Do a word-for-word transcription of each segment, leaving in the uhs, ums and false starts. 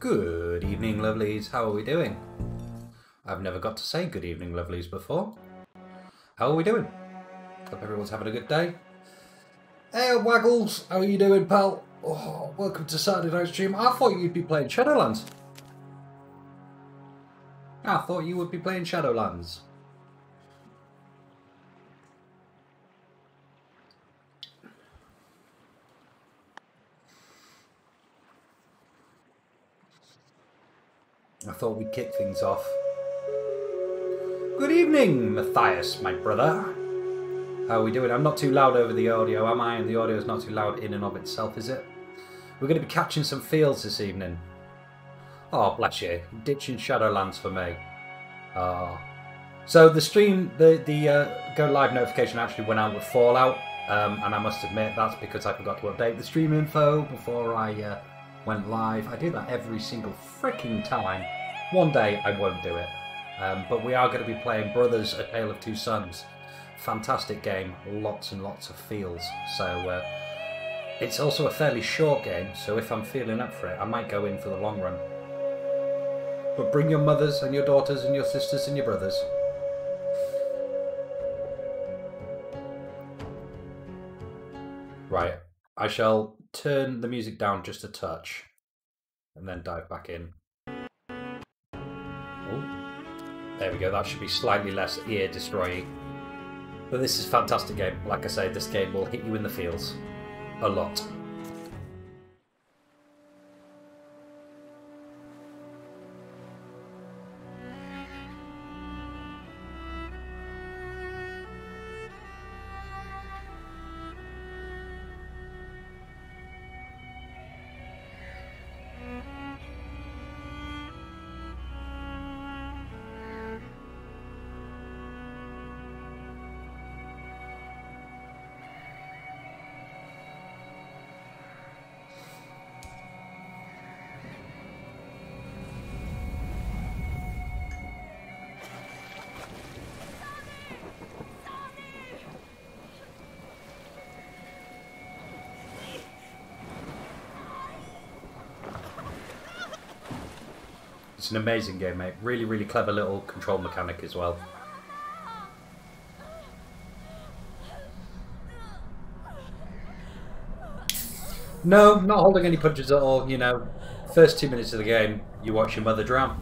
Good evening, lovelies. How are we doing? I've never got to say good evening, lovelies before. How are we doing? Hope everyone's having a good day. Hey, Waggles. How are you doing, pal? Oh, welcome to Saturday night stream. I thought you'd be playing Shadowlands. I thought you would be playing Shadowlands. I thought we'd kick things off. Good evening, Matthias, my brother. How are we doing? I'm not too loud over the audio, am I? And the audio is not too loud in and of itself, is it? We're going to be catching some fields this evening. Oh, bless you. Ditching Shadowlands for me. Oh. So the stream, the, the uh, go live notification actually went out with Fallout. Um, and I must admit that's because I forgot to update the stream info before I uh, went live. I do that every single freaking time. One day I won't do it. Um, but we are going to be playing Brothers: A Tale of Two Sons. Fantastic game, lots and lots of feels. So uh, it's also a fairly short game, so if I'm feeling up for it, I might go in for the long run. But bring your mothers and your daughters and your sisters and your brothers. Right, I shall turn the music down just a touch and then dive back in. Oh, there we go, that should be slightly less ear destroying. But this is a fantastic game. Like I say, this game will hit you in the feels. A lot. It's an amazing game, mate. Really, really clever little control mechanic as well. No, not holding any punches at all, you know. First two minutes of the game, you watch your mother drown.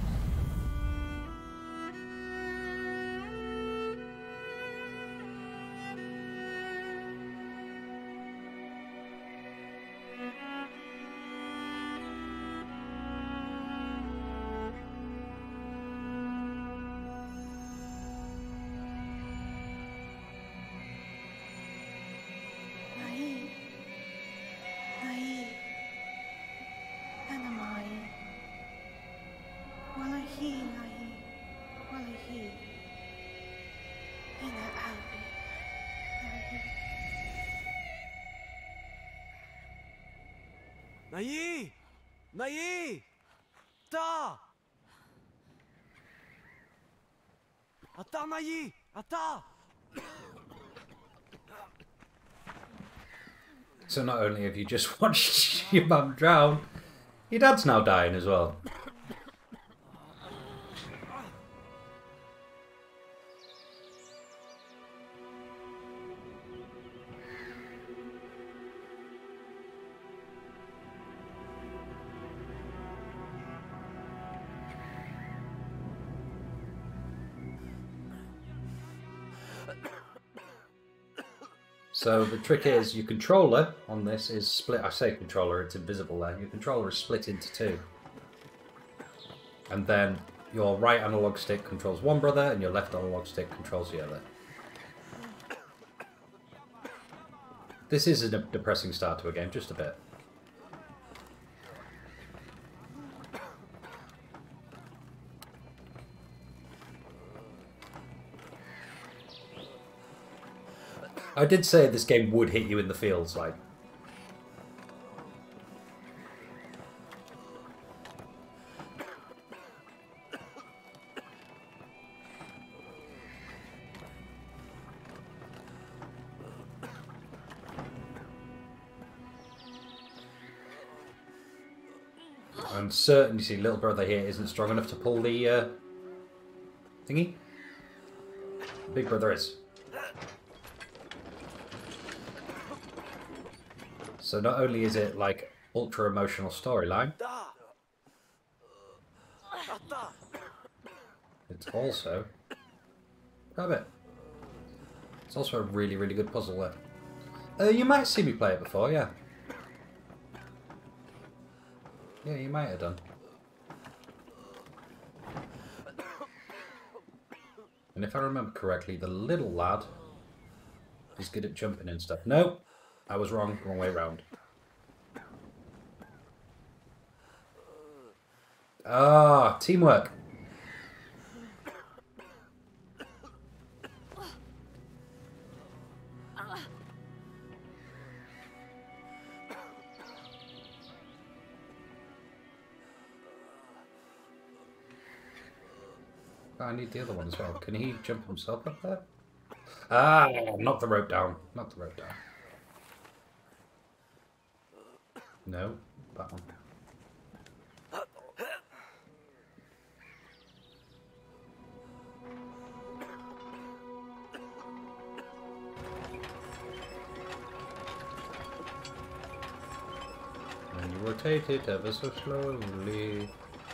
Nayi! Nayi! Ata! Ata, Nayi! Ata! So not only have you just watched your mum drown, your dad's now dying as well. So the trick is your controller on this is split. I say controller, it's invisible there. Your controller is split into two. And then your right analog stick controls one brother and your left analog stick controls the other. This is a depressing start to a game, just a bit. I did say this game would hit you in the feels, like. And certainly little brother here isn't strong enough to pull the uh, thingy. Big brother is. So not only is it like ultra emotional storyline, it's also grab it. It's also a really, really good puzzle there. Uh, you might see me play it before, yeah. Yeah, you might have done. And if I remember correctly, the little lad is good at jumping and stuff. No, I was wrong. Wrong way round. Ah, teamwork. I need the other one as well. Can he jump himself up there? Ah, knock the rope down. Knock the rope down. No, that one. And you rotate it ever so slowly.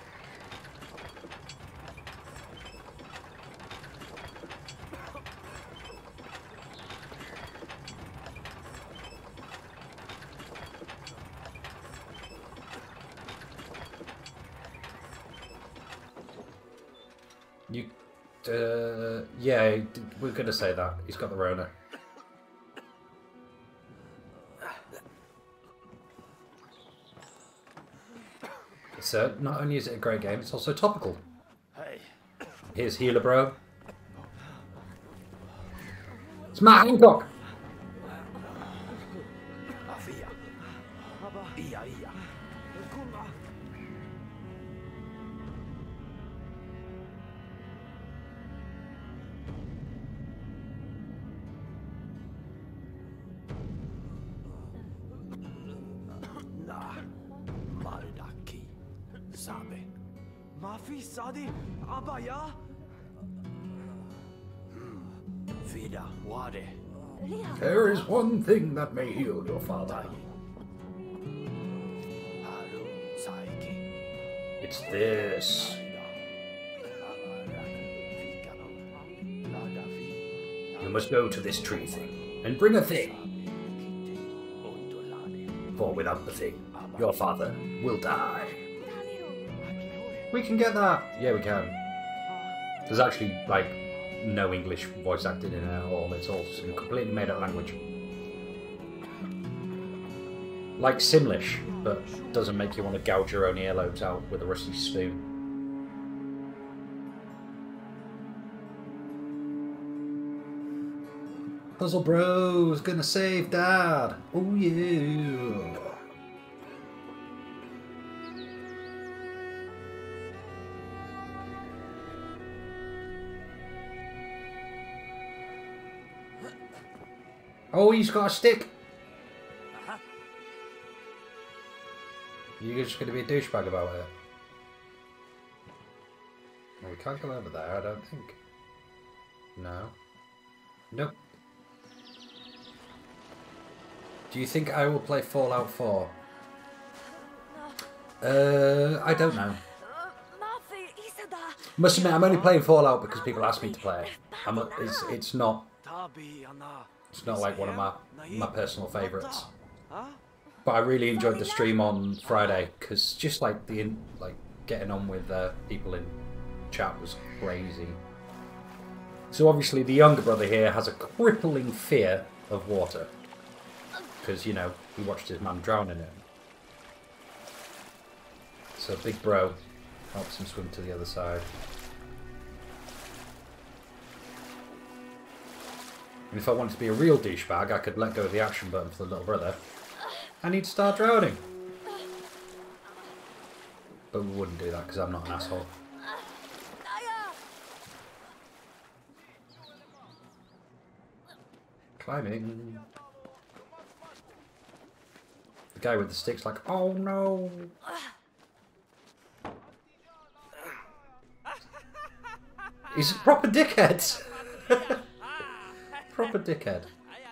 You, uh, yeah, we're going to say that. He's got the Rona. So, not only is it a great game, it's also topical. Here's Healer Bro. It's Matt Hancock! Mafi Sadi Abaya Vida Wade. There is one thing that may heal your father. It's this. You must go to this tree thing and bring a thing. For without the thing, your father will die. We can get that. Yeah, we can. There's actually, like, no English voice acting in it at all. It's all some completely made up language. Like Simlish, but doesn't make you want to gouge your own earlobes out with a rusty spoon. Puzzle Bro's gonna save Dad. Oh yeah. Oh, he's got a stick. Uh-huh. You're just going to be a douchebag about it. Well, we can't go over there, I don't think. No. Nope. Do you think I will play Fallout four? Uh, I don't know. Must admit, I'm only playing Fallout because people ask me to play it. I'm a, it's, it's not... It's not like one of my my personal favourites, but I really enjoyed the stream on Friday because just like the in, like getting on with uh, people in chat was crazy. So obviously the younger brother here has a crippling fear of water because you know he watched his man drown in it. So big bro helps him swim to the other side. And if I wanted to be a real douchebag, I could let go of the action button for the little brother. And he'd start drowning. But we wouldn't do that because I'm not an asshole. Climbing. The guy with the stick's like, oh no. He's a proper dickhead. Proper dickhead.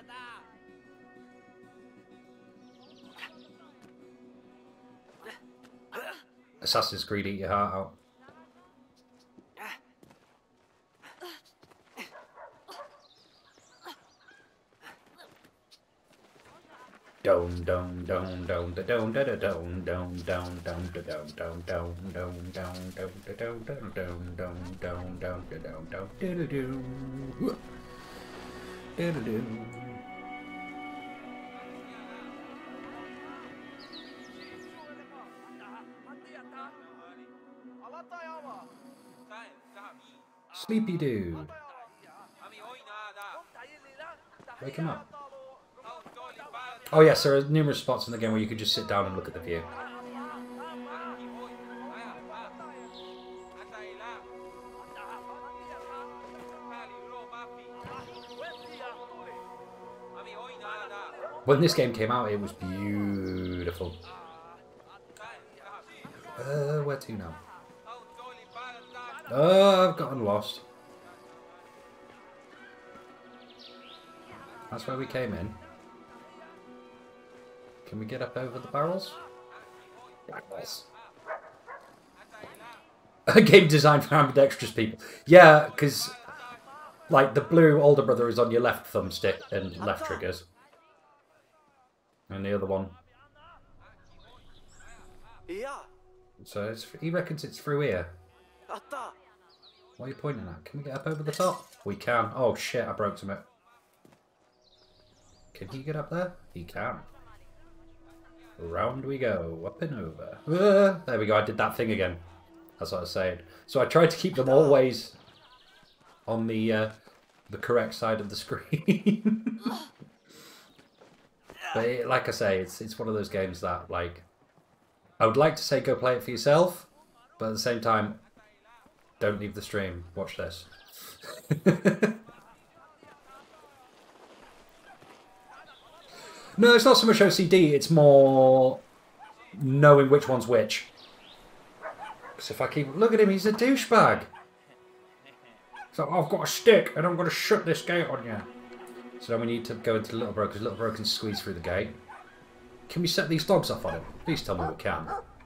Assassin's Creed, eat your heart out. Dome dome dome dome da dome da da dome dome dome dome da dome dome dome dome dome dome da dome dome dome dome dome dome da dome dome do do do do do do. Sleepy dude. Wake him up. Oh yes, there are numerous spots in the game where you could just sit down and look at the view. When this game came out, it was beautiful. Uh, where to now? Oh, I've gotten lost. That's where we came in. Can we get up over the barrels? Barrels. A game designed for ambidextrous people. Yeah, because like the blue older brother is on your left thumbstick and left triggers. And the other one. So it's, he reckons it's through here. What are you pointing at? Can we get up over the top? We can. Oh shit, I broke something. Can he get up there? He can. Round we go, up and over. Uh, there we go, I did that thing again. That's what I was saying. So I tried to keep them always on the uh, the correct side of the screen. But it, like I say, it's it's one of those games that, like, I would like to say go play it for yourself, but at the same time, don't leave the stream. Watch this. No, it's not so much O C D, it's more knowing which one's which. Because if I keep... Look at him, he's a douchebag. So I've got a stick and I'm going to shut this gate on you. So then we need to go into Little Bro, because Little Bro can squeeze through the gate. Can we set these dogs off on him? Please tell me we can.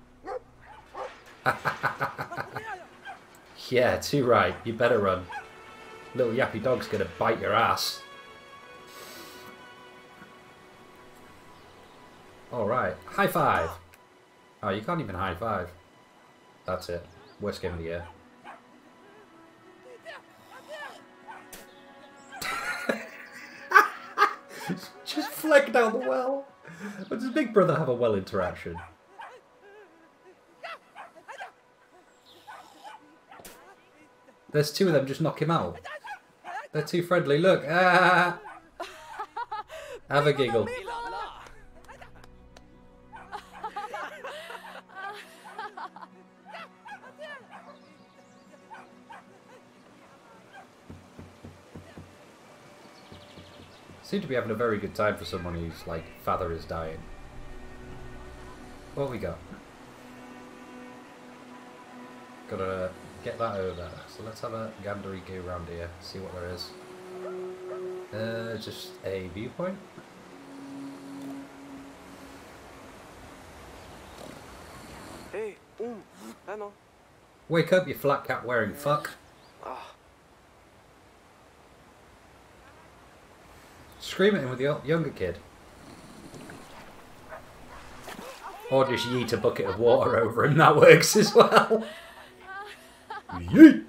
Yeah, too right. You better run. Little yappy dog's going to bite your ass. Alright. High five. Oh, you can't even high five. That's it. Worst game of the year. Just fleck down the well. But does Big Brother have a well interaction? There's two of them, just knock him out. They're too friendly. Look. Ah! Have a giggle. Seem to be having a very good time for someone whose, like, father is dying. What have we got? Gotta get that over. So let's have a gandery go around here, see what there is. Uh, just a viewpoint. Hey, um, hello. Wake up, you flat cap wearing fuck. Scream at him with the younger kid. Or just yeet a bucket of water over him, that works as well. Yeet!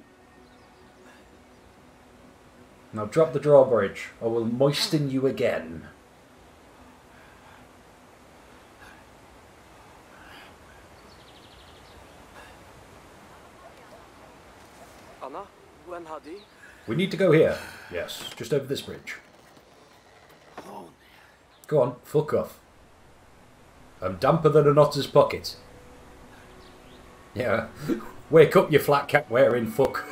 Now drop the drawbridge, or we'll moisten you again. Anna, when Hadi? We need to go here. Yes, just over this bridge. Go on, fuck off. I'm damper than an otter's pocket. Yeah. Wake up, you flat cap wearing fuck.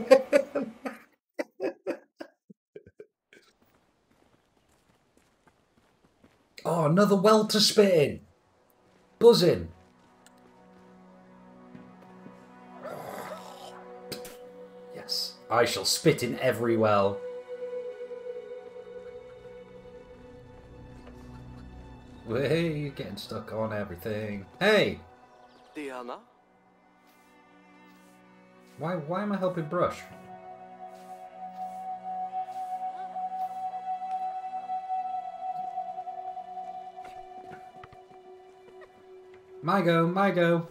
Oh, another well to spit in. Buzzing. Yes. I shall spit in every well. Hey, you're getting stuck on everything. Hey! Diana? Why, why am I helping Brush? My go, my go.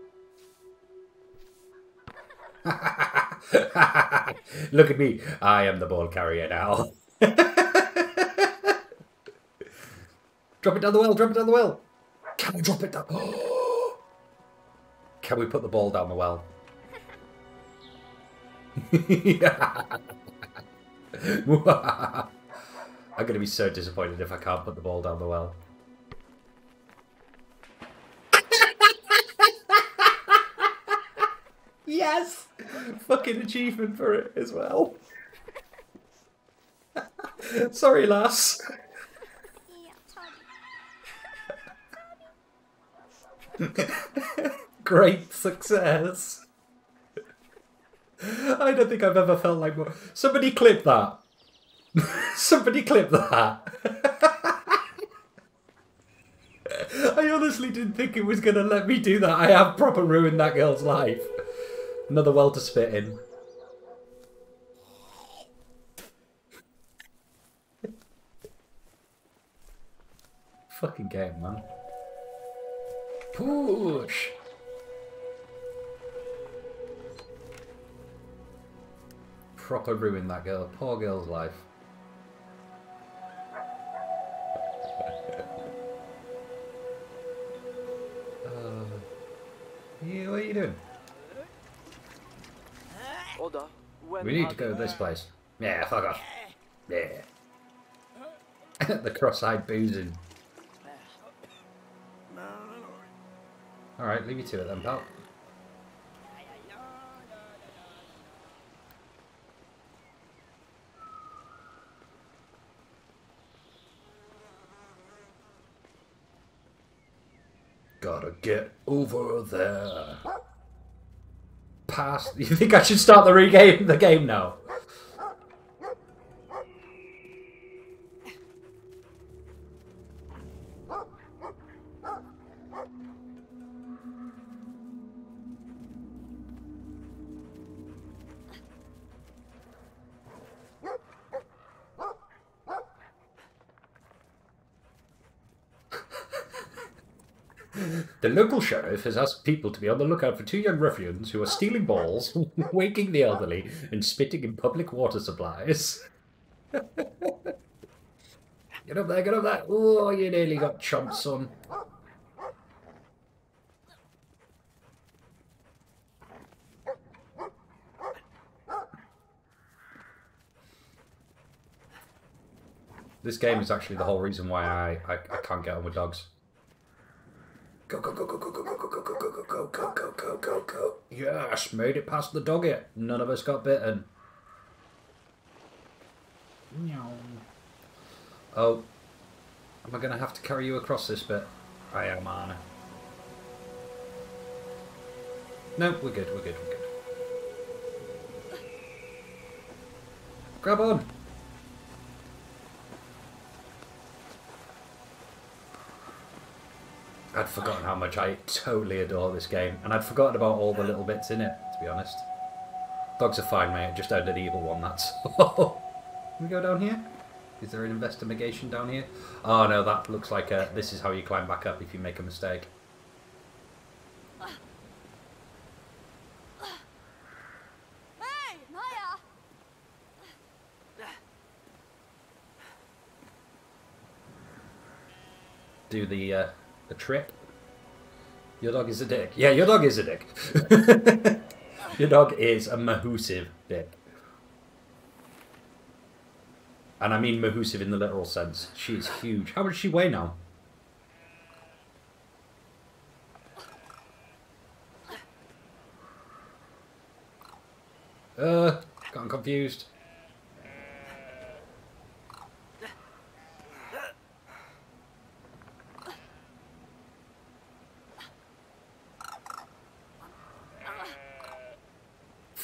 Look at me. I am the ball carrier now. Drop it down the well, drop it down the well. Can I drop it down? Can we put the ball down the well? I'm going to be so disappointed if I can't put the ball down the well. Yes! Fucking achievement for it as well. Sorry, lass. Great success. I don't think I've ever felt like more. Somebody clip that. Somebody clip that. I honestly didn't think it was going to let me do that. I have proper ruined that girl's life. Another well to spit in. Fucking game, man. Push. Proper ruined that girl. Poor girl's life. uh, yeah, what are you doing? Oda, when We need to go to this place. Yeah, fuck off. Yeah. The cross-eyed boozing. Alright, leave you to it then, pal. Gotta get over there. Pass. You think I should start the regame the game now? The local sheriff has asked people to be on the lookout for two young ruffians who are stealing balls, waking the elderly, and spitting in public water supplies. Get up there, get up there. Oh, you nearly got chomped, son. This game is actually the whole reason why I, I, I can't get on with dogs. Go, go, go, go, go, go, go, go, go, go, go, go, go, go, go, go, go. Yes, made it past the doggy. None of us got bitten. Oh. Am I going to have to carry you across this bit? I am, Anna. No, we're good, we're good, we're good. Grab on! I'd forgotten how much I totally adore this game, and I'd forgotten about all the little bits in it, to be honest. Dogs are fine, mate, just owned an evil one, that's all. Can we go down here? Is there an investigation down here? Oh no, that looks like a, this is how you climb back up if you make a mistake. Hey, Maya! Do the, uh, the trip. Your dog is a dick. Yeah, your dog is a dick. Your dog is a mahoosive dick. And I mean mahoosive in the literal sense. She is huge. How much does she weigh now? Uh, got confused.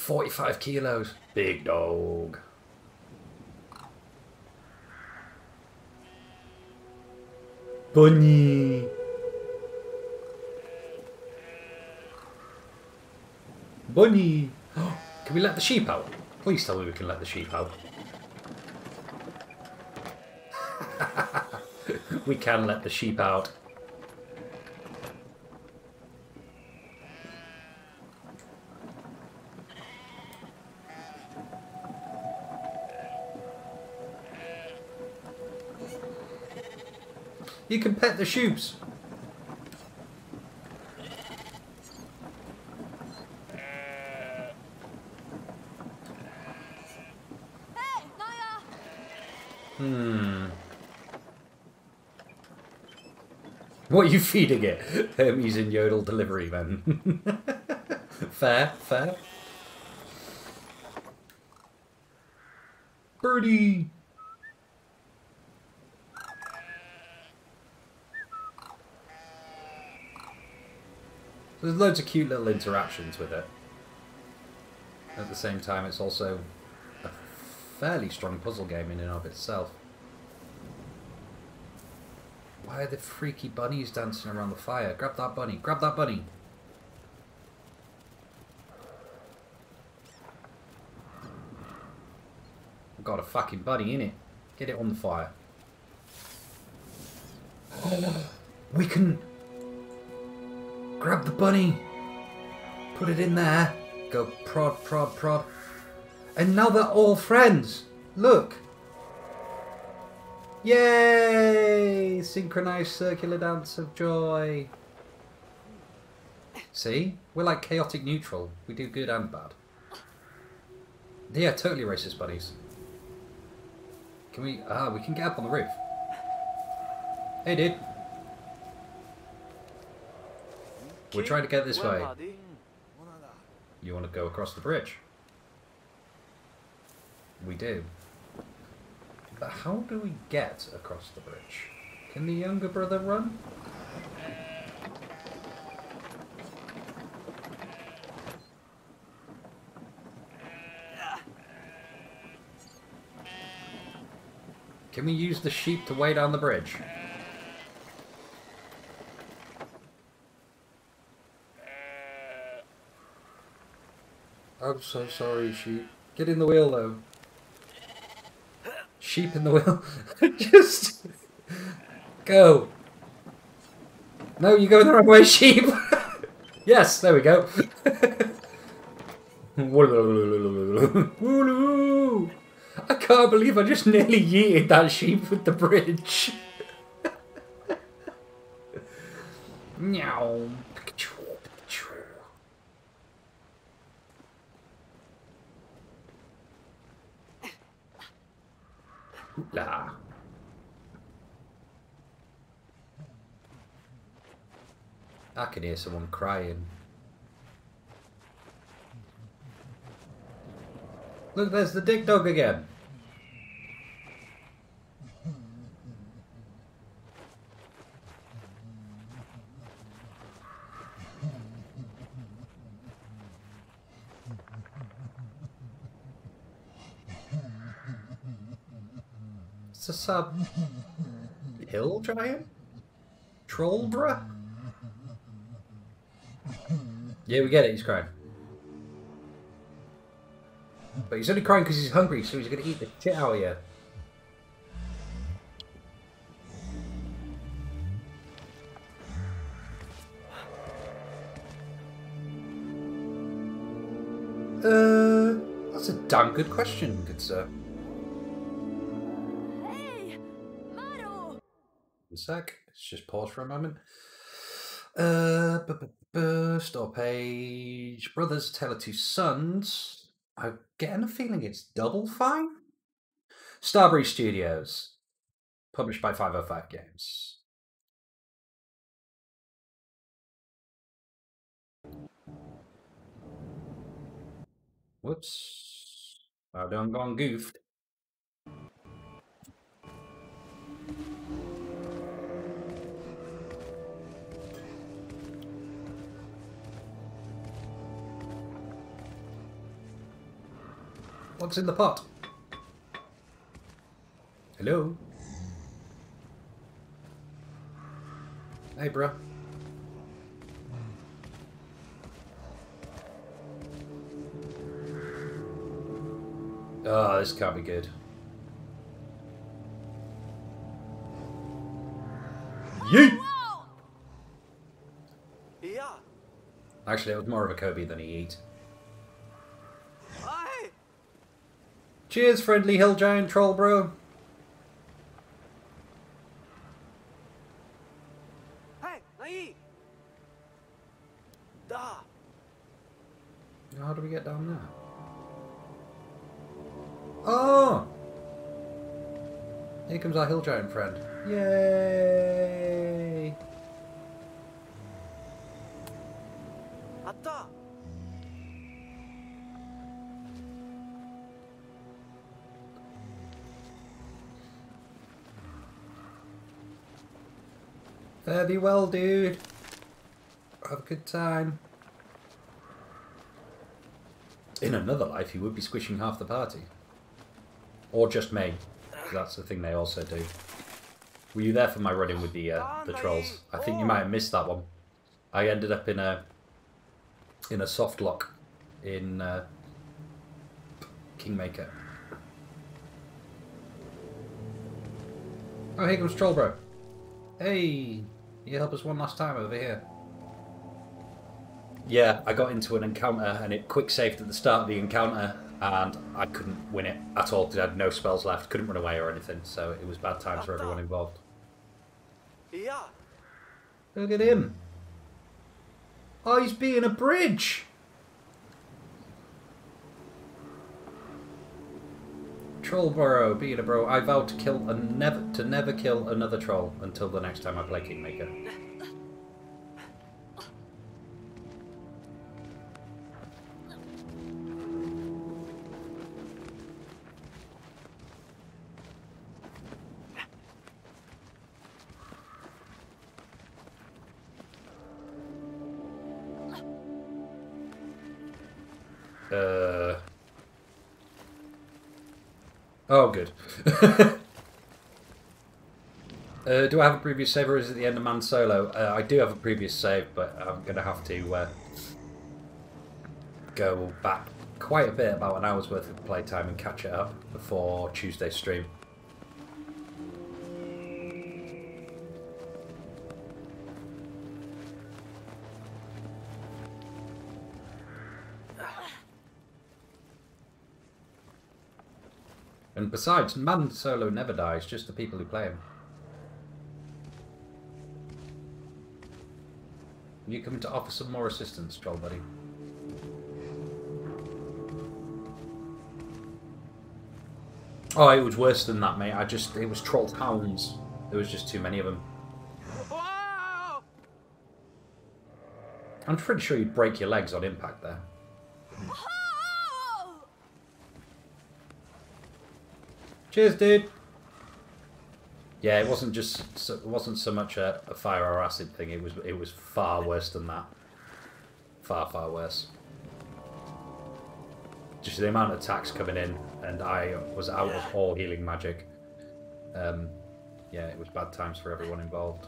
forty-five kilos. Big dog. Bunny. Bunny. Can we let the sheep out? Please tell me we can let the sheep out. We can let the sheep out. You can pet the sheeps. Hey, Naya! Hmm. What are you feeding it? Hermes and Yodel delivery man. Fair, fair. Birdie! There's loads of cute little interactions with it. At the same time, it's also a fairly strong puzzle game in and of itself. Why are the freaky bunnies dancing around the fire? Grab that bunny. Grab that bunny. I've got a fucking bunny in it. Get it on the fire. Oh, we can grab the bunny. Put it in there. Go prod, prod, prod. And now they're all friends. Look. Yay! Synchronized circular dance of joy. See? We're like chaotic neutral. We do good and bad. Yeah, totally racist buddies. Can we... Ah, we can get up on the roof. Hey, dude. We're trying to get this way. You want to go across the bridge? We do. But how do we get across the bridge? Can the younger brother run? Can we use the sheep to weigh down the bridge? I'm so sorry, sheep. Get in the wheel, though. Sheep in the wheel. Just go. No, you're going the wrong way, sheep. Yes, there we go. I can't believe I just nearly yeeted that sheep with the bridge. Meow. La. I can hear someone crying. Look, there's the dick dog again. It's a sub hill giant? Trollbra? Yeah, we get it, he's crying. But he's only crying because he's hungry, so he's going to eat the shit out of you. Uh, that's a damn good question, good sir. Hey, Maru! One sec, let's just pause for a moment. Uh, b -b -b store page. Brothers Tale of Two Sons. I'm getting a feeling it's Double Fine? Starbreeze Studios. Published by five oh five Games. Whoops. I done gone goofed. What's in the pot? Hello? Hey, bro. Oh, this can't be good. Yeet! Yeah. Actually, it was more of a Kobe than a yeet. Aye. Cheers, friendly hill giant troll bro. Hey, Nai. Da. How do we get down there? Oh! Here comes our hill giant friend. Yay! Atta. Fare thee well, dude. Have a good time. In another life, you would be squishing half the party. Or just me. That's the thing they also do. Were you there for my run-in with the uh, the trolls? I think you might have missed that one. I ended up in a in a soft lock in uh, Kingmaker. Oh, here comes Troll Bro. Hey, you help us one last time over here. Yeah, I got into an encounter and it quick saved at the start of the encounter and I couldn't win it at all because I had no spells left, couldn't run away or anything, so it was bad times for everyone involved. Yeah. Look at him. Oh, he's being a bridge. Trollborough, being a bro. I vowed to kill and never to never kill another troll until the next time I play Kingmaker. Uh. Oh, good. uh, do I have a previous save or is it the end of Man Solo? Uh, I do have a previous save, but I'm going to have to uh, go back quite a bit, about an hour's worth of playtime, and catch it up before Tuesday's stream. And besides, Man Solo never dies, just the people who play him. You coming to offer some more assistance, Troll Buddy? Oh, it was worse than that, mate. I just, it was troll hounds. There was just too many of them. Wow. I'm pretty sure you'd break your legs on impact there. Cheers, dude. Yeah, it wasn't just, it wasn't so much a, a fire or acid thing. It was, it was far worse than that. Far, far worse. Just the amount of attacks coming in, and I was out of all healing magic. Um, yeah, it was bad times for everyone involved.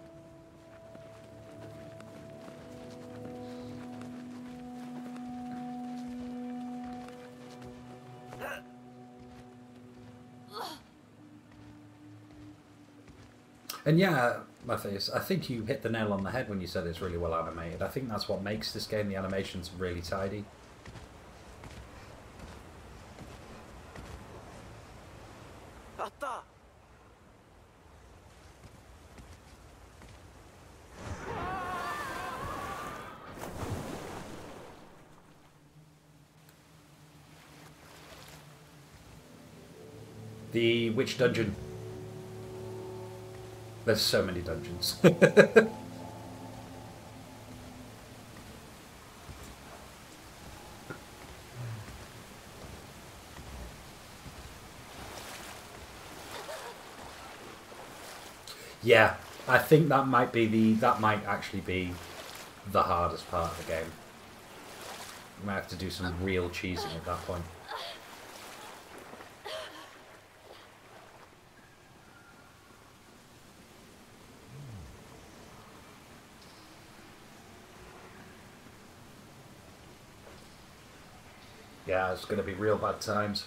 And yeah, Matthias, I think you hit the nail on the head when you said it's really well animated. I think that's what makes this game, the animation's really tidy. Atta. The which dungeon? There's so many dungeons. Yeah, I think that might be the that might actually be the hardest part of the game. You might have to do some real cheesing at that point. Yeah, it's going to be real bad times.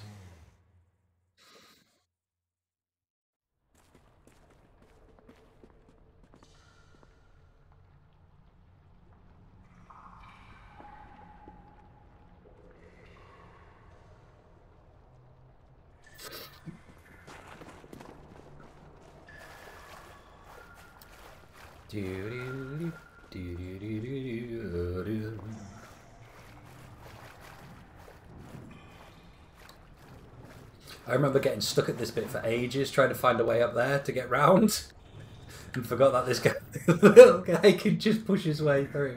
I remember getting stuck at this bit for ages, trying to find a way up there to get round, and forgot that this guy, little guy, can just push his way through.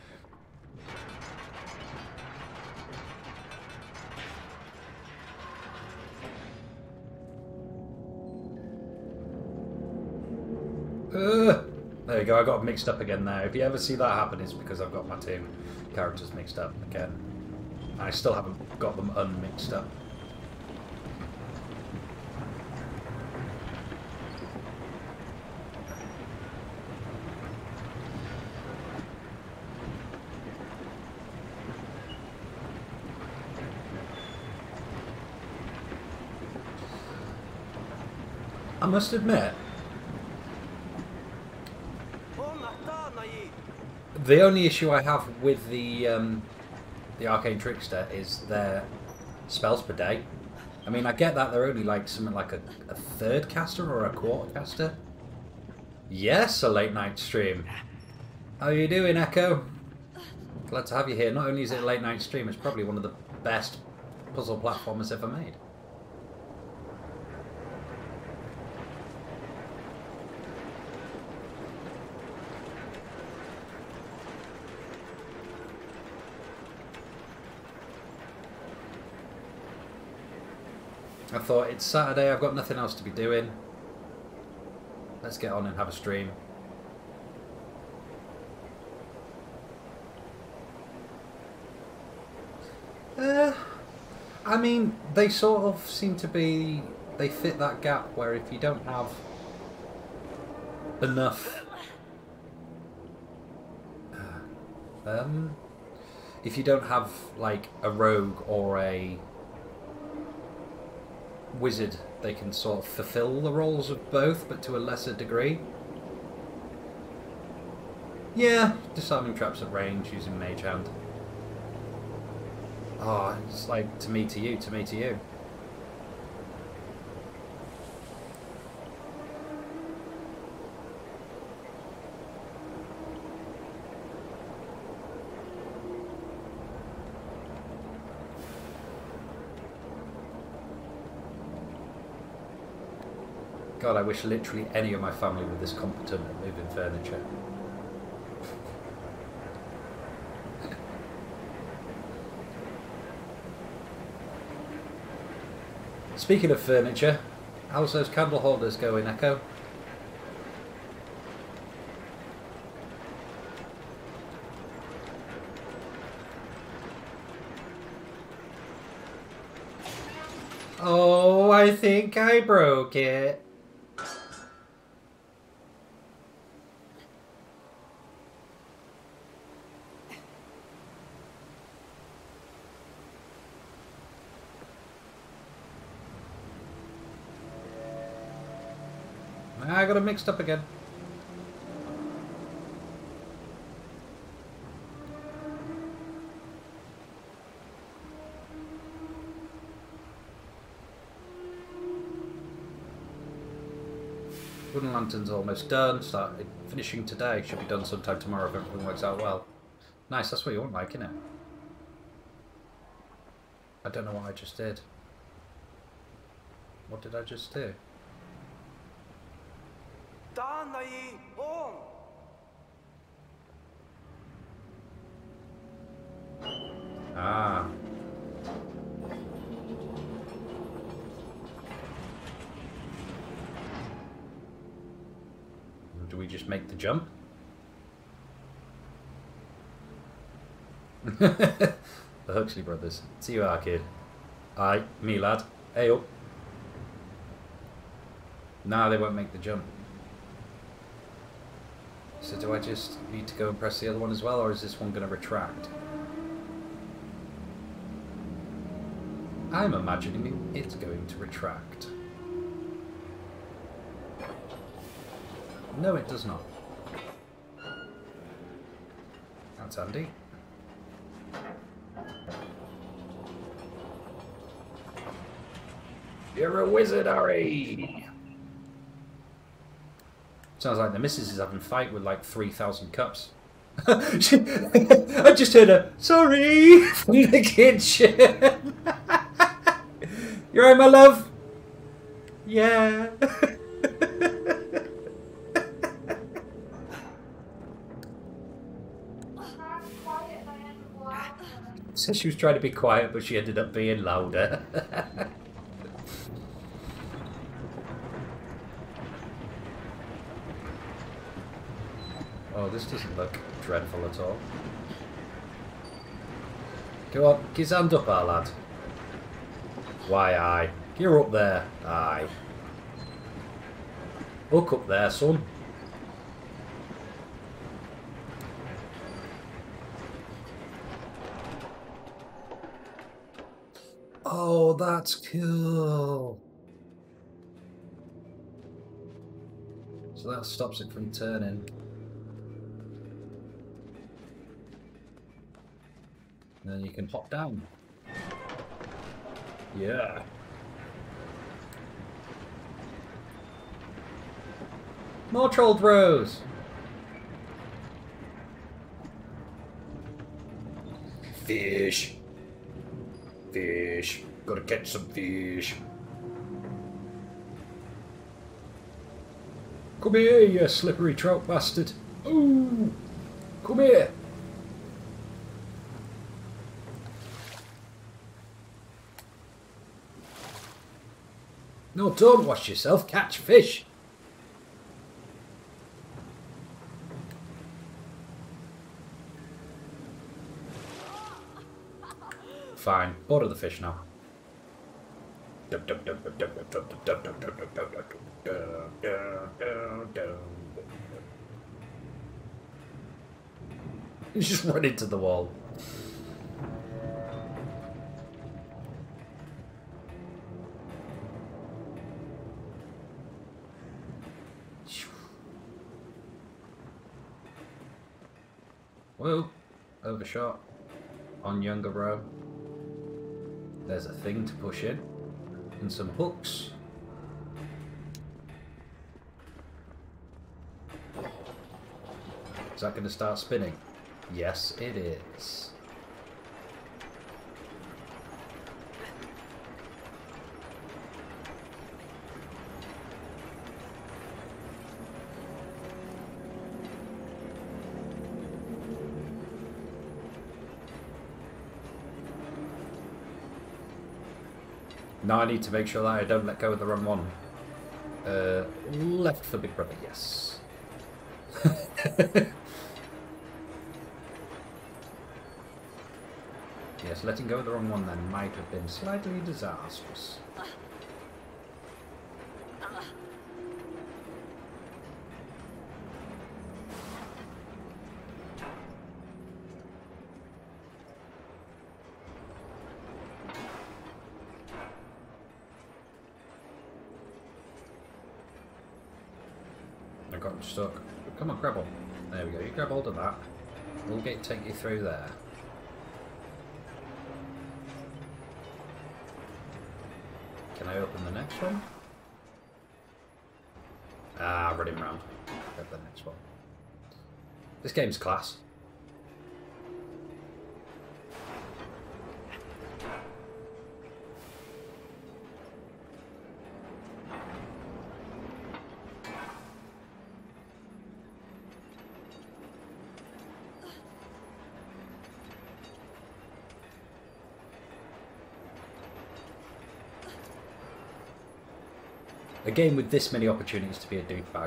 Uh, there you go, I got mixed up again there. If you ever see that happen, it's because I've got my two characters mixed up again. I still haven't got them unmixed up. I must admit, the only issue I have with the um, the Arcane Trickster is their spells per day. I mean, I get that they're only like something like a, a third caster or a quarter caster. Yes, a late night stream. How are you doing, Echo? Glad to have you here. Not only is it a late night stream, it's probably one of the best puzzle platformers ever made. I thought, it's Saturday, I've got nothing else to be doing. Let's get on and have a stream. Uh, I mean, they sort of seem to be... They fit that gap where if you don't have enough... Uh, um, if you don't have, like, a rogue or a... wizard, they can sort of fulfill the roles of both, but to a lesser degree. Yeah, disarming traps at range using Mage Hand. Oh, it's like to me to you, to me to you. God, I wish literally any of my family were this competent at moving furniture. Speaking of furniture, how's those candle holders going, Echo? Oh, I think I broke it. I got it mixed up again. Wooden Lantern's almost done. Started finishing today. Should be done sometime tomorrow if everything works out well. Nice, that's what you want, like, isn't it? I don't know what I just did. What did I just do? Ah. Do we just make the jump? The Huxley brothers. See you, Arcade. Aye, me lad. Hey up. Nah, they won't make the jump. So do I just need to go and press the other one as well, or is this one going to retract? I'm imagining it's going to retract. No, it does not. That's handy. You're a wizard, Harry! Sounds like the missus is having a fight with like three thousand cups. I just heard a sorry from the kitchen. You're right, my love? Yeah. So she was trying to be quiet, but she ended up being louder. Oh, this doesn't look dreadful at all. Go on, get his hand up, our lad. Why, aye. You're up there. Aye. Look up there, son. Oh, that's cool. So that stops it from turning. And then you can hop down. Yeah. More troll throws. Fish. Fish. Gotta catch some fish. Come here, you slippery trout bastard. Ooh. Come here. No, don't wash yourself. Catch fish. Fine. Order the fish now. He's just run into the wall. Whoa, overshot on younger bro. There's a thing to push in and some hooks. Is that going to start spinning? Yes, it is. Now I need to make sure that I don't let go of the wrong one. Uh, left for Big Brother, yes. Yes, letting go of the wrong one then might have been slightly disastrous. I got stuck. Come on, grab on. There we go. You grab hold of that. We'll get take you through there. Can I open the next one? Ah, run him round. Grab the next one. This game's class. A game with this many opportunities to be a douchebag.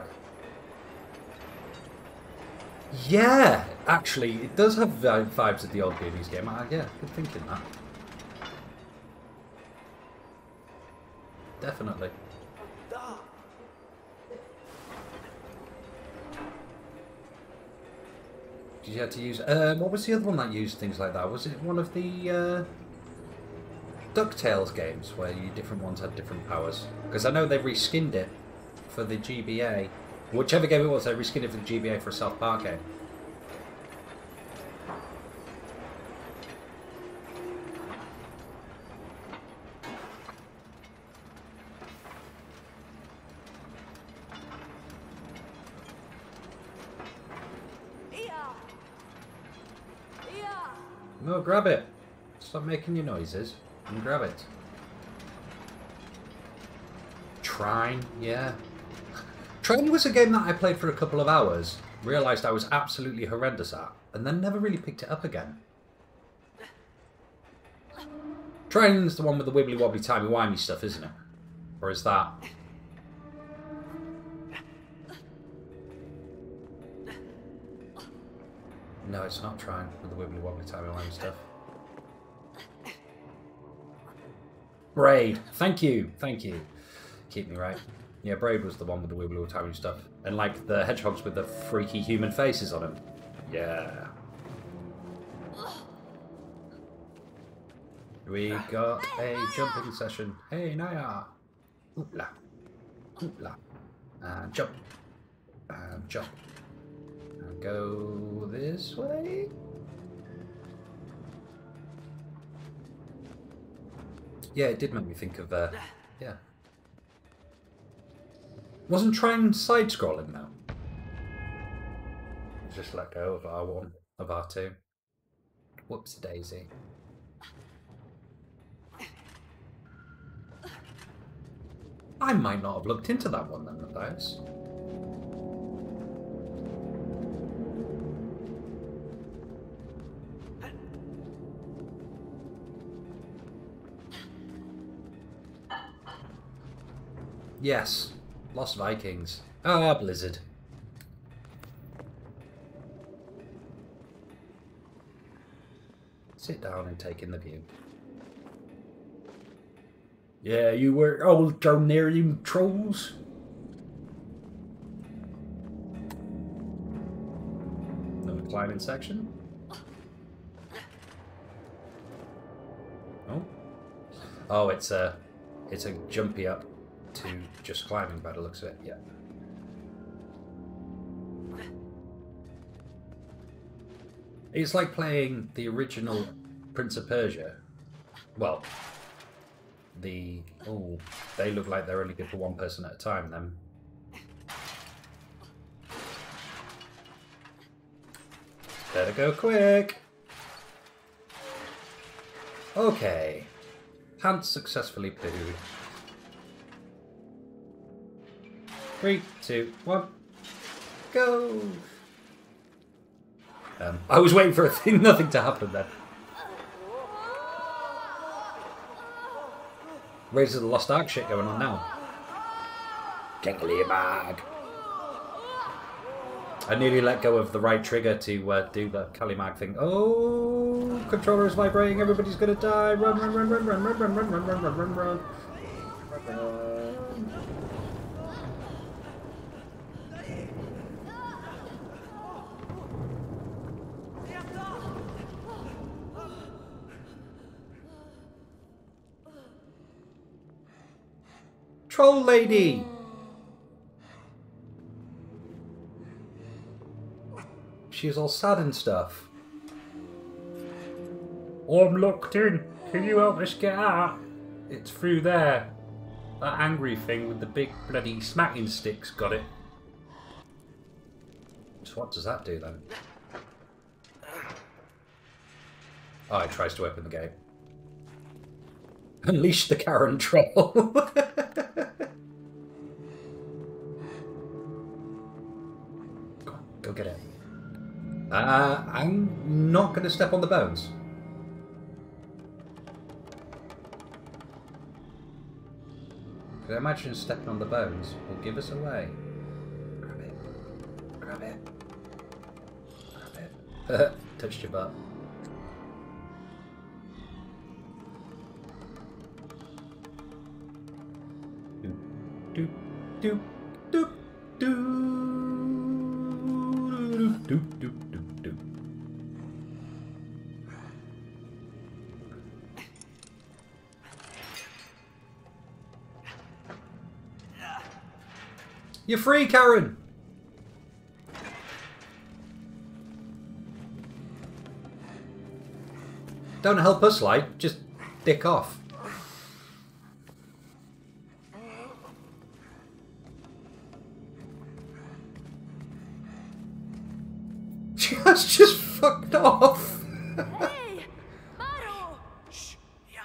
Yeah, actually, it does have vibes of the old Goonies game. Uh, yeah, good thinking that. Definitely. Did you have to use... Uh, what was the other one that used things like that? Was it one of the... Uh, DuckTales games where you different ones had different powers. Because I know they reskinned it for the G B A. Whichever game it was, they reskinned it for the G B A for a South Park game. No, grab it. Stop making your noises and grab it. Trine, yeah. Trine was a game that I played for a couple of hours, realised I was absolutely horrendous at, and then never really picked it up again. Trine's the one with the wibbly wobbly timey wimey stuff, isn't it? Or is that... No, it's not Trine with the wibbly wobbly timey wimey stuff. Braid. Thank you. Thank you. Keep me right. Yeah, Braid was the one with the wibbly wobbly timey stuff. And like the hedgehogs with the freaky human faces on them. Yeah. We got a jumping session. Hey, Naya. Oopla. Oopla. And jump. And jump. And go this way. Yeah, it did make me think of, uh, yeah. Wasn't Trine side-scrolling though? Just let go of R one, of R two. Whoopsie daisy. I might not have looked into that one then, Matthias. Yes, Lost Vikings. Ah, Blizzard. Sit down and take in the view. Yeah, you were old Dronerium trolls. Another climbing section. Oh. Oh, it's a, it's a jumpy up to just climbing by the looks of it, yeah. It's like playing the original Prince of Persia. Well, the... Oh, they look like they're only good for one person at a time, then. Better go quick! Okay. Pants successfully pooed. Three, two, one, go! Um, I was waiting for a thing, nothing to happen then. Raiders of the Lost Ark shit going on now. Kalimag. I nearly let go of the right trigger to uh, do the Kalimag thing. Oh, controller is vibrating. Everybody's gonna die. Run, run, run, run, run, run, run, run, run, run, run, run, run. Troll lady! She's all sad and stuff. I'm locked in. Can you help us get out? It's through there. That angry thing with the big bloody smacking sticks got it. So what does that do then? Oh, it tries to open the gate. Unleash the Karen troll. Go on, go get it. Uh, I'm not going to step on the bones. I imagine stepping on the bones will give us away. Grab it. Grab it. Grab it. Touched your butt. Doop, doop, doop, doop, doop, doop, doop, doop, doop. You're free, Karen! Don't help us, like, just dick off. She has just fucked off. Hey, Maro! Shh. Yeah.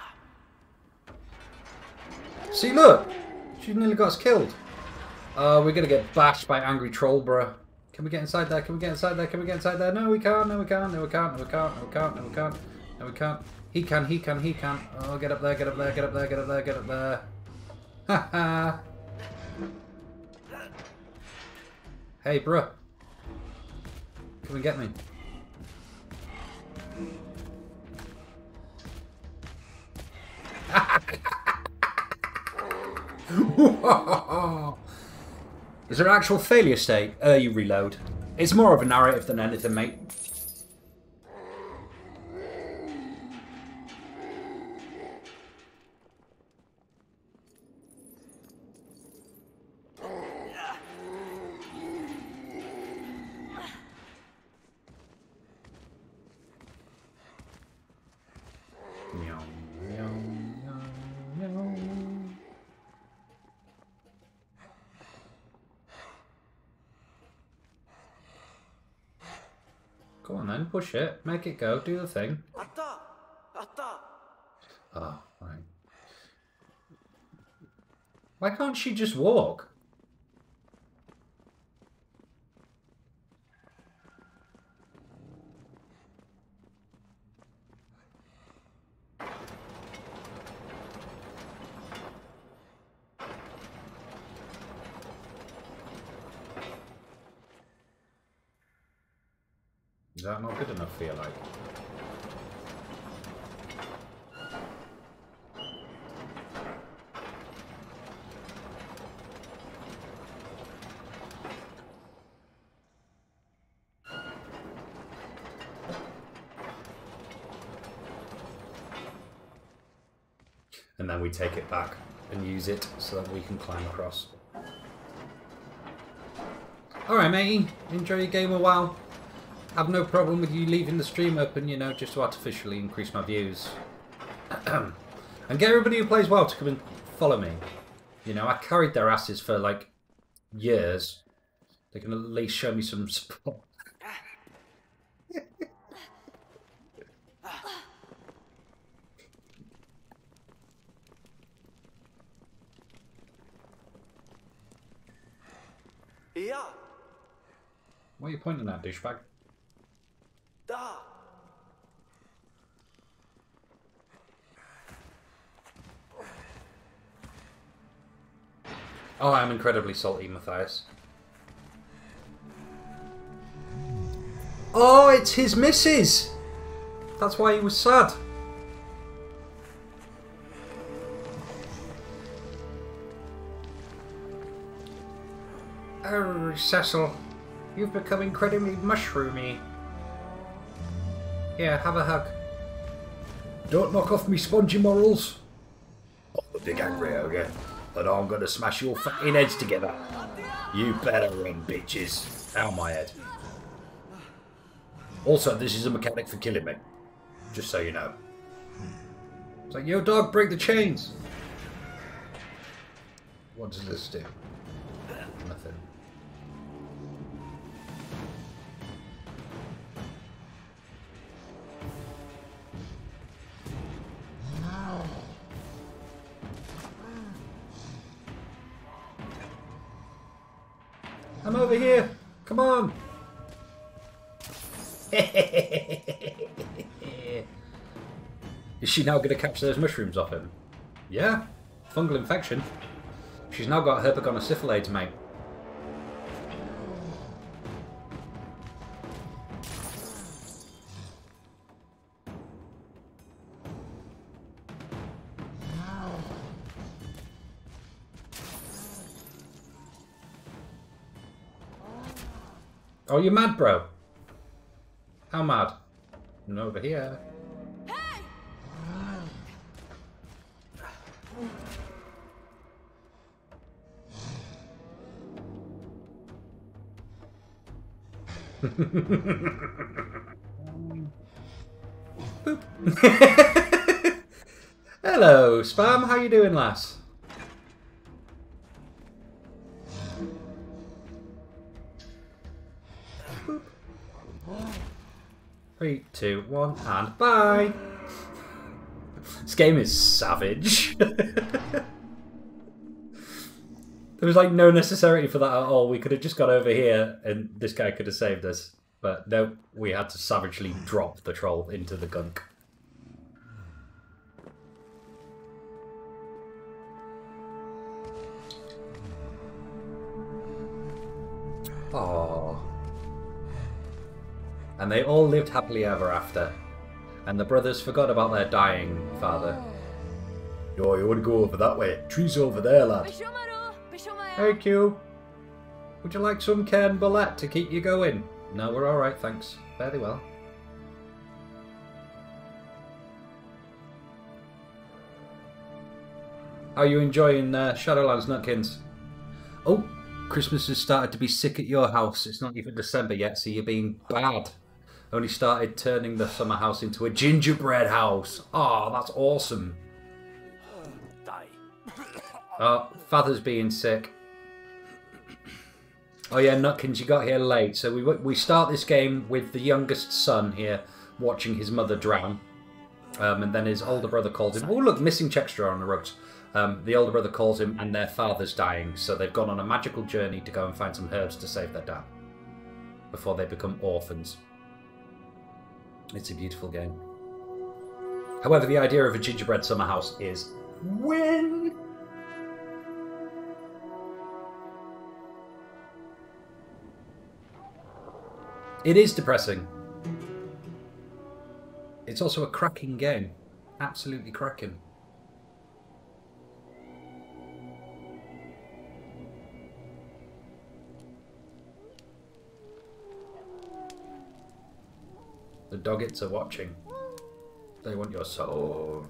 See, look! She nearly got us killed. Uh, we're gonna get bashed by angry Trollborough. Can we get inside there? Can we get inside there? Can we get inside there? No, we can't. No, we can't. No, we can't. No, we can't. No, we can't. No, we can't. No, we can't. He can. He can. He can. Oh, get up there. Get up there. Get up there. Get up there. Get up there. Ha ha. Hey, bruh. Come and get me. Is there an actual failure state? Uh, you reload. It's more of a narrative than anything, mate. Go on then, push it, make it go, do the thing. Atta! Atta! Oh, right. Why can't she just walk? Is that not good enough for you, like? And then we take it back and use it so that we can climb across. Alright, matey. Enjoy your game a while. Have no problem with you leaving the stream open, you know, just to artificially increase my views. And get everybody who plays WoW to come and follow me. You know, I carried their asses for, like, years. They can at least show me some support. Yeah. What are you pointing at, douchebag? Da. Oh, I'm incredibly salty, Matthias. Oh, it's his missus! That's why he was sad. Oh, Cecil. You've become incredibly mushroomy. Here, have a hug. Don't knock off me spongy morals. I'm a big angry ogre, but I'm gonna smash your fucking heads together. You better run, bitches. Out my head. Also, this is a mechanic for killing me. Just so you know. It's like, yo dog, break the chains. What does this do? Nothing. I'm over here. Come on. Is she now going to capture those mushrooms off him? Yeah. Fungal infection. She's now got herpagonosyphilades, mate. Oh, you mad, bro? How mad? I'm over here. Hey! Boop. Hello, Spam. How you doing, lass? Boop. Three, two, one, and bye. This game is savage. There was like no necessity for that at all. We could have just got over here and this guy could have saved us. But no, we had to savagely drop the troll into the gunk. Aww. And they all lived happily ever after. And the brothers forgot about their dying father. Oh, you want to go over that way? Tree's over there, lad. Hey, Q. Would you like some Cairn Bullet to keep you going? No, we're alright, thanks. Fairly well. How are you enjoying uh, Shadowlands, Nutkins? Oh, Christmas has started to be sick at your house. It's not even December yet, so you're being bad. Only started turning the summer house into a gingerbread house. Oh, that's awesome. Oh, Father's being sick. Oh yeah, Nutkins, you got here late. So we we start this game with the youngest son here watching his mother drown. Um, and then his older brother calls him. Oh look, missing Chextra on the rugs. Um, the older brother calls him and their father's dying. So they've gone on a magical journey to go and find some herbs to save their dad. Before they become orphans. It's a beautiful game. However, the idea of a gingerbread summer house is when... It is depressing. It's also a cracking game. Absolutely cracking. The doggets are watching. They want your soul.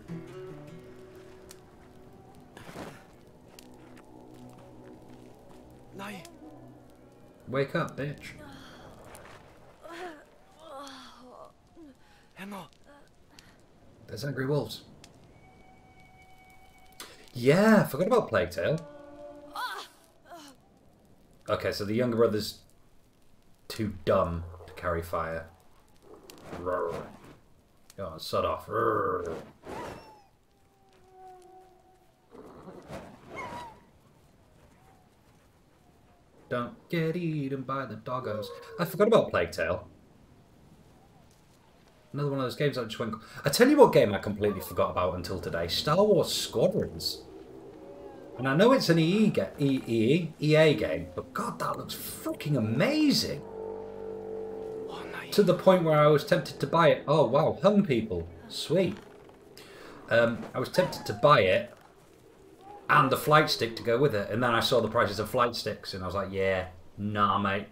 Wake up, bitch. There's angry wolves. Yeah, I forgot about Plague Tale. Okay, so the younger brother's too dumb to carry fire. Go on, sod off. Don't get eaten by the doggos. I forgot about Plague Tale. Another one of those games I just went... I tell you what game I completely forgot about until today. Star Wars Squadrons. And I know it's an E A, e e E A game, but God, that looks freaking amazing. To the point where I was tempted to buy it. Oh, wow. Hung people. Sweet. Um, I was tempted to buy it and the flight stick to go with it. And then I saw the prices of flight sticks and I was like, yeah, nah, mate.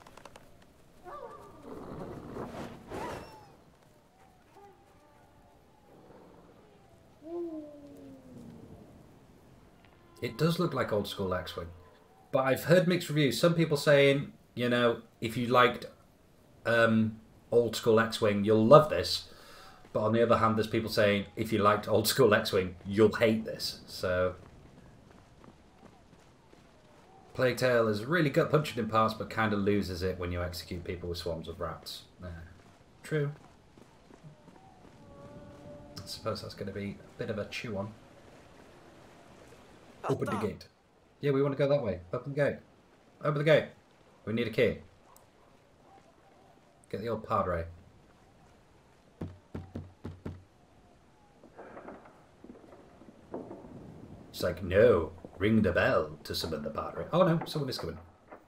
It does look like old school X-Wing. But I've heard mixed reviews. Some people saying, you know, if you liked um, old school X-Wing, you'll love this. But on the other hand, there's people saying, if you liked old school X-Wing, you'll hate this. So, Plague Tale is really gut punching in parts, but kind of loses it when you execute people with swarms of rats. Yeah. True. I suppose that's going to be a bit of a chew on. Open the gate. Yeah, we want to go that way. Open the gate. Open the gate. We need a key. Get the old padre. It's like, no. Ring the bell to summon the padre. Oh no, someone is coming.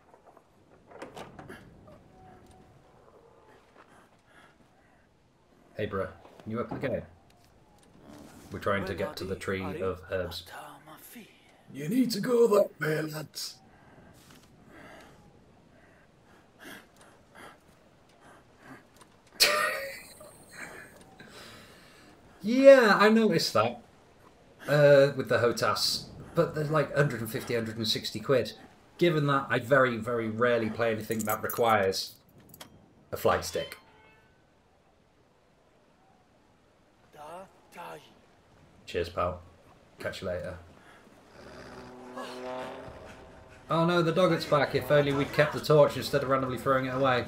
Hey bruh, can you open the gate? We're trying to get to the tree of herbs. You need to go that way, lads. Yeah, I noticed that. Uh, with the H O T A S. But there's like one hundred fifty, one hundred sixty quid. Given that I very, very rarely play anything that requires a flight stick. Da, tai. Cheers, pal. Catch you later. Oh no, the doggett's back. If only we'd kept the torch instead of randomly throwing it away.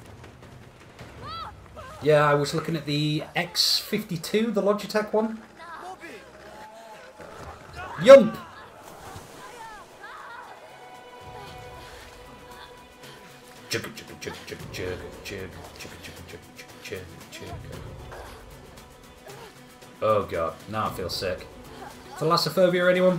Yeah, I was looking at the X fifty-two, the Logitech one. Yump! Chugga chugga chugga chugga chugga chugga chugga chugga chugga chugga chugga. Oh god, now I feel sick. Thalassophobia, anyone?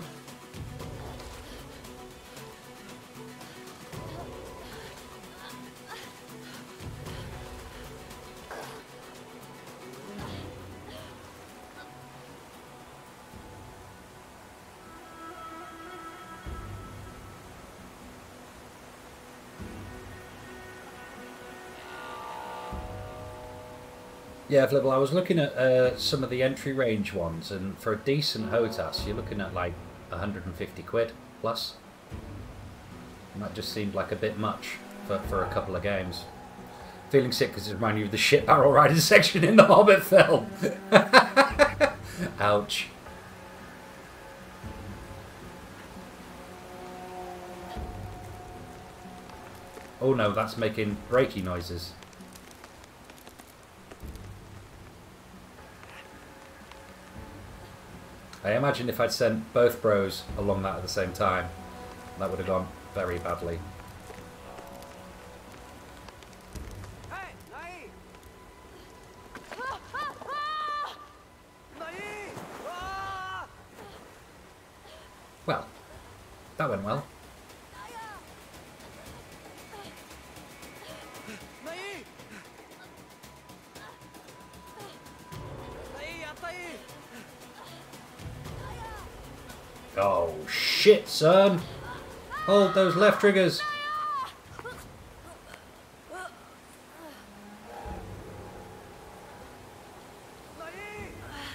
Yeah, Flibble, I was looking at uh, some of the entry range ones, and for a decent H O T A S, you're looking at like one hundred fifty quid plus. And that just seemed like a bit much for, for a couple of games. Feeling sick because it reminded you of the shit barrel riding section in the Hobbit film. Ouch. Oh no, that's making breaky noises. I imagine if I'd sent both bros along that at the same time, that would have gone very badly. Hey, Nai! Nai! Ah! Well, that went well. Nai! Nai, yatai! Oh shit, son! Hold those left triggers! Nai!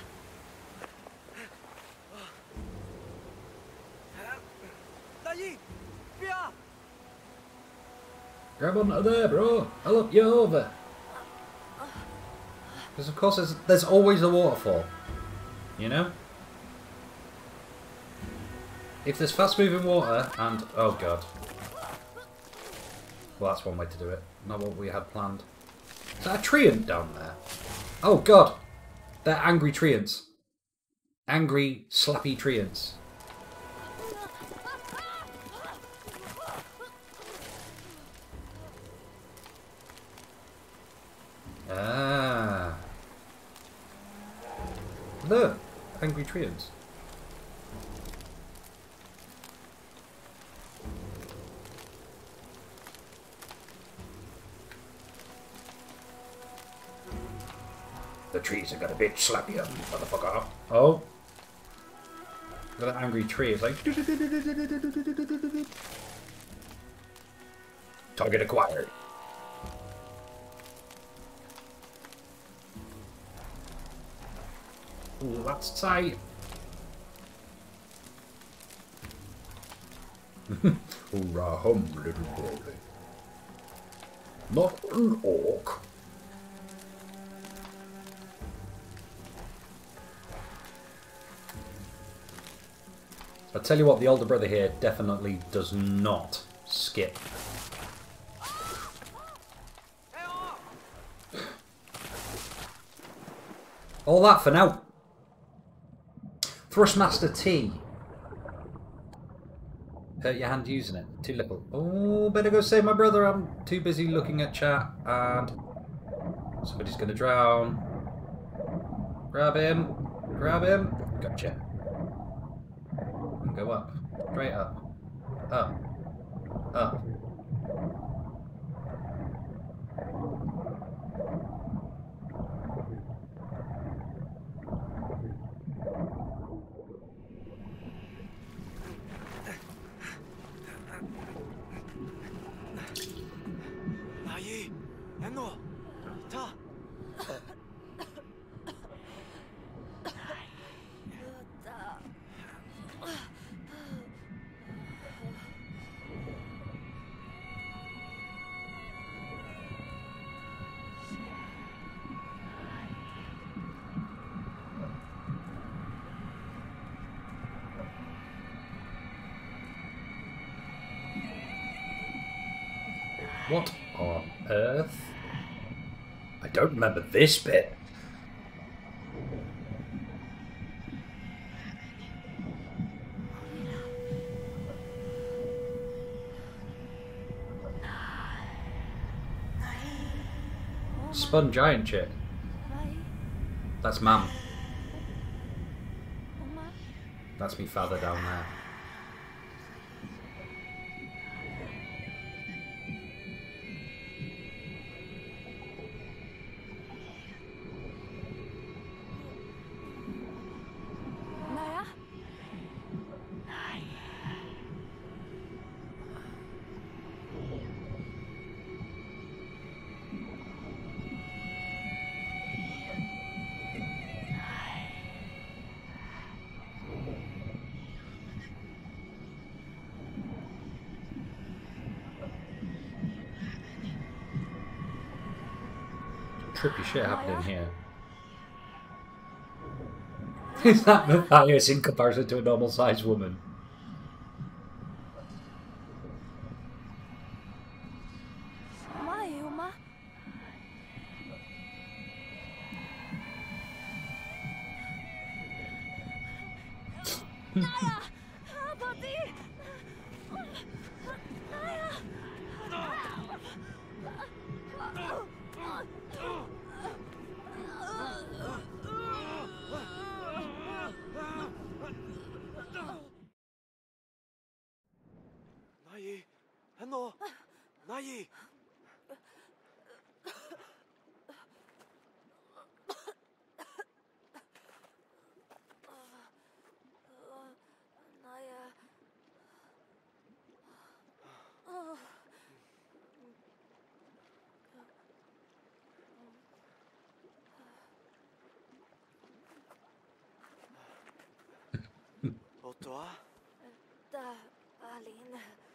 Nai! Pia! Grab onto there, bro! I'll up you over! Because of course there's, there's always a waterfall. You know? If there's fast moving water and... oh god. Well, that's one way to do it. Not what we had planned. Is that a treant down there? Oh god! They're angry treants. Angry, slappy treants. Ah. Look! Angry treants. The trees are gonna bitch slap you, motherfucker. Oh. Look at that angry tree. It's like... target acquired. Ooh, that's tight. Hoorah hum, little boy. Not an orc. I'll tell you what, the older brother here definitely does not skip. All that for now. Thrustmaster T. Hurt your hand using it. Too little. Oh, better go save my brother. I'm too busy looking at chat and somebody's gonna drown. Grab him. Grab him. Gotcha. Go up. Straight up. Up. Up. Nai! Enno! Ta! What on earth? I don't remember this bit. Spun giant chick. Mai. That's Mum. Oma. That's me father down there. Naya. Trippy shit happening here. Is that Matthias in comparison to a normal sized woman? Mai, Oma. Naya. Abati. Naya. Nai! Ano? Nai! Naya. Otto? Da, Alin.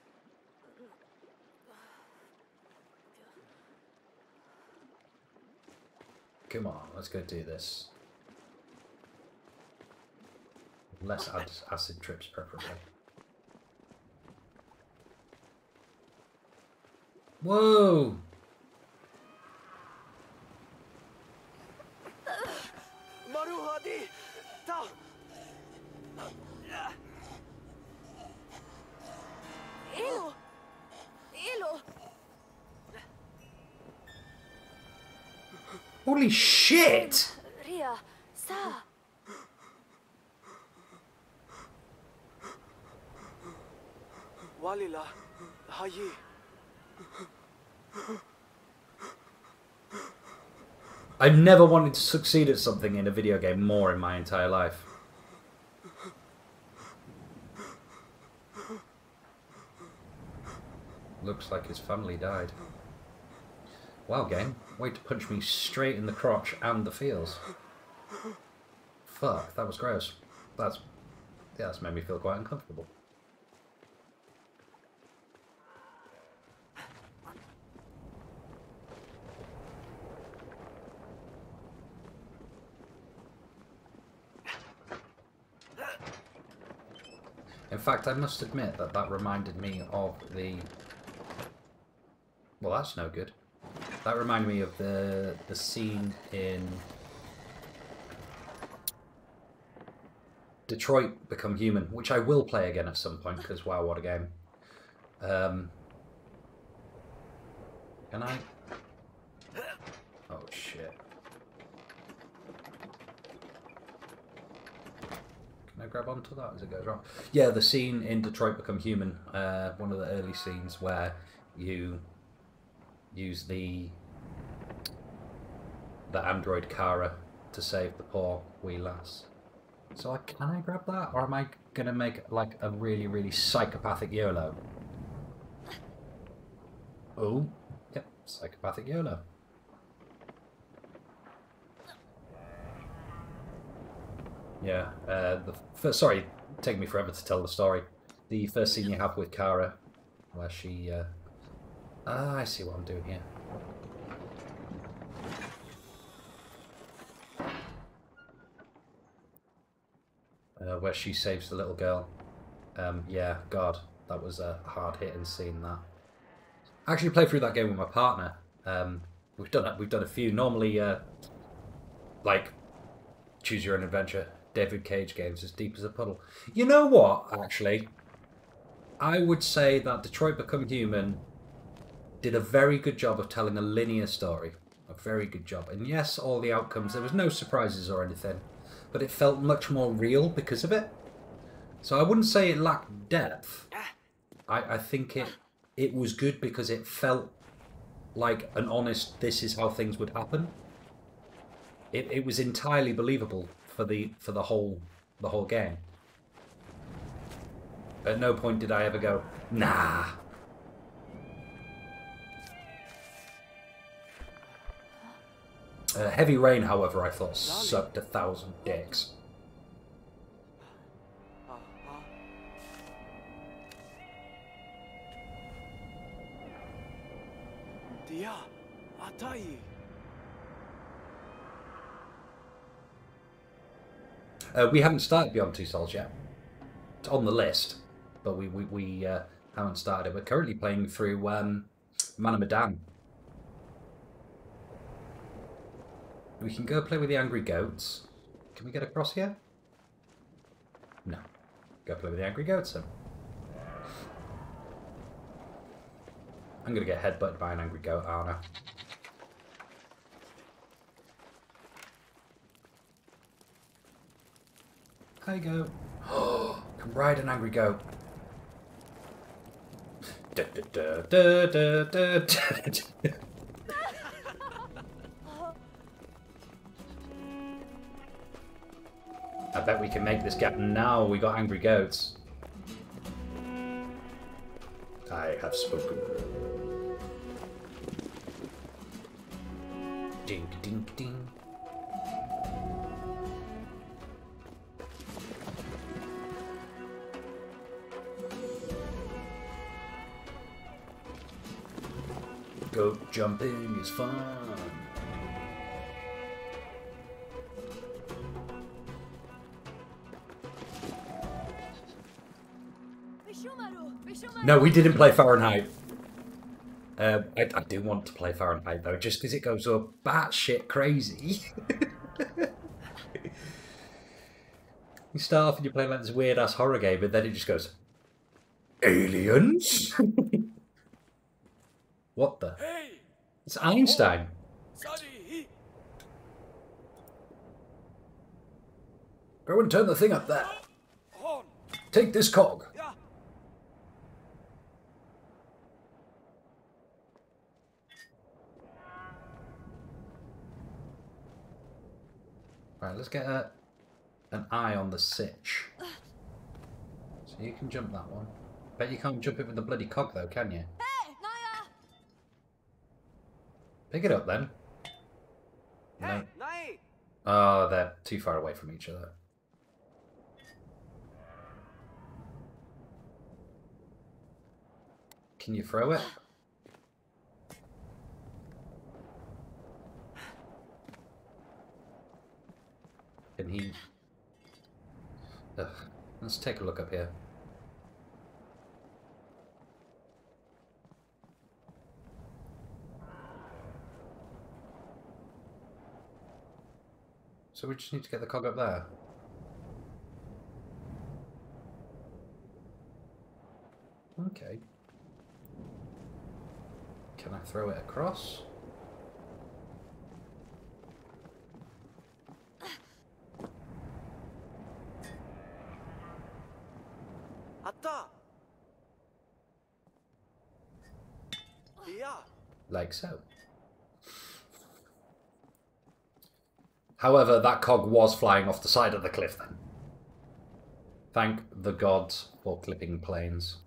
Come on, let's go do this. Less ad acid trips, preferably. Whoa! Maruhadi! Ta! Ilo. Ilo. Holy shit! Ria. Sa. Walila! Hayi! I've never wanted to succeed at something in a video game more in my entire life. Looks like his family died. Wow, game. Way to punch me straight in the crotch and the feels. Fuck, that was gross. That's... yeah, that's made me feel quite uncomfortable. In fact, I must admit that that reminded me of the... well, that's no good. That reminded me of the the scene in Detroit Become Human, which I will play again at some point, because wow, what a game. Um, can I? Oh shit. Can I grab onto that as it goes wrong? Yeah, the scene in Detroit Become Human, uh, one of the early scenes where you use the the android Kara to save the poor wee lass. So I, can I grab that, or am I gonna make like a really really psychopathic YOLO? Oh, yep, psychopathic YOLO. Yeah, uh, the first, sorry, take me forever to tell the story. The first scene you have with Kara, where she, uh, ah, I see what I'm doing here. Uh, where she saves the little girl. Um, yeah, God, that was a hard-hitting scene, that. I actually played through that game with my partner. Um, we've done we've done a few. Normally, uh, like Choose Your Own Adventure, David Cage games, as deep as a puddle. You know what? Actually, I would say that Detroit Become Human did a very good job of telling a linear story. A very good job. And yes, all the outcomes, there was no surprises or anything, but it felt much more real because of it. So I wouldn't say it lacked depth. I, I think it it was good because it felt like an honest, this is how things would happen. It it was entirely believable for the for the whole the whole game. At no point did I ever go, nah. Uh, Heavy Rain, however, I thought sucked a thousand dicks. Dia, Atai. Uh, we haven't started Beyond Two Souls yet. It's on the list, but we we, we uh, haven't started it. We're currently playing through um, Man of Medan. We can go play with the Angry Goats. Can we get across here? No. Go play with the Angry Goats then. I'm going to get headbutted by an Angry Goat, aren't I? There you go. Oh, can ride an Angry Goat. Da, da, da, da, da, da, da. I bet we can make this gap now. We got Angry Goats. I have spoken. Ding, ding, ding. Goat jumping is fun. No, we didn't play Fahrenheit. Uh, I, I do want to play Fahrenheit though, just because it goes up batshit crazy. You start off and you're playing like this weird ass horror game, and then it just goes, aliens? What the? Hey, It's Einstein. Sari. Go and turn the thing up there. On. Take this cog. Yeah. Right, let's get a, an eye on the sitch. So you can jump that one. Bet you can't jump it with the bloody cog though, can you? Hey, Naya! Pick it up then. Hey, No. Nai. Oh, they're too far away from each other. Can you throw it? Can he... Ugh. Let's take a look up here. So we just need to get the cog up there. Okay. Can I throw it across? Atta. Dia. Like so. However, that cog was flying off the side of the cliff then. Thank the gods for clipping planes.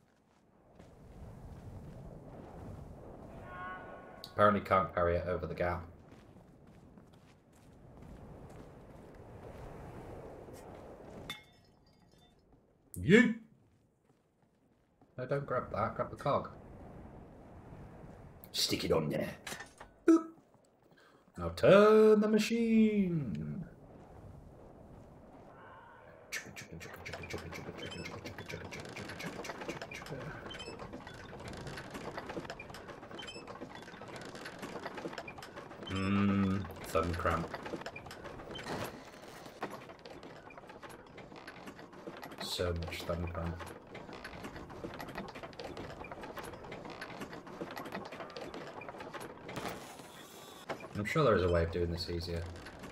Apparently can't carry it over the gap. You! No, don't grab that. Grab the cog. Stick it on there. Boop. Now turn the machine. Mmm, thumb cramp. So much thumb cramp. I'm sure there is a way of doing this easier.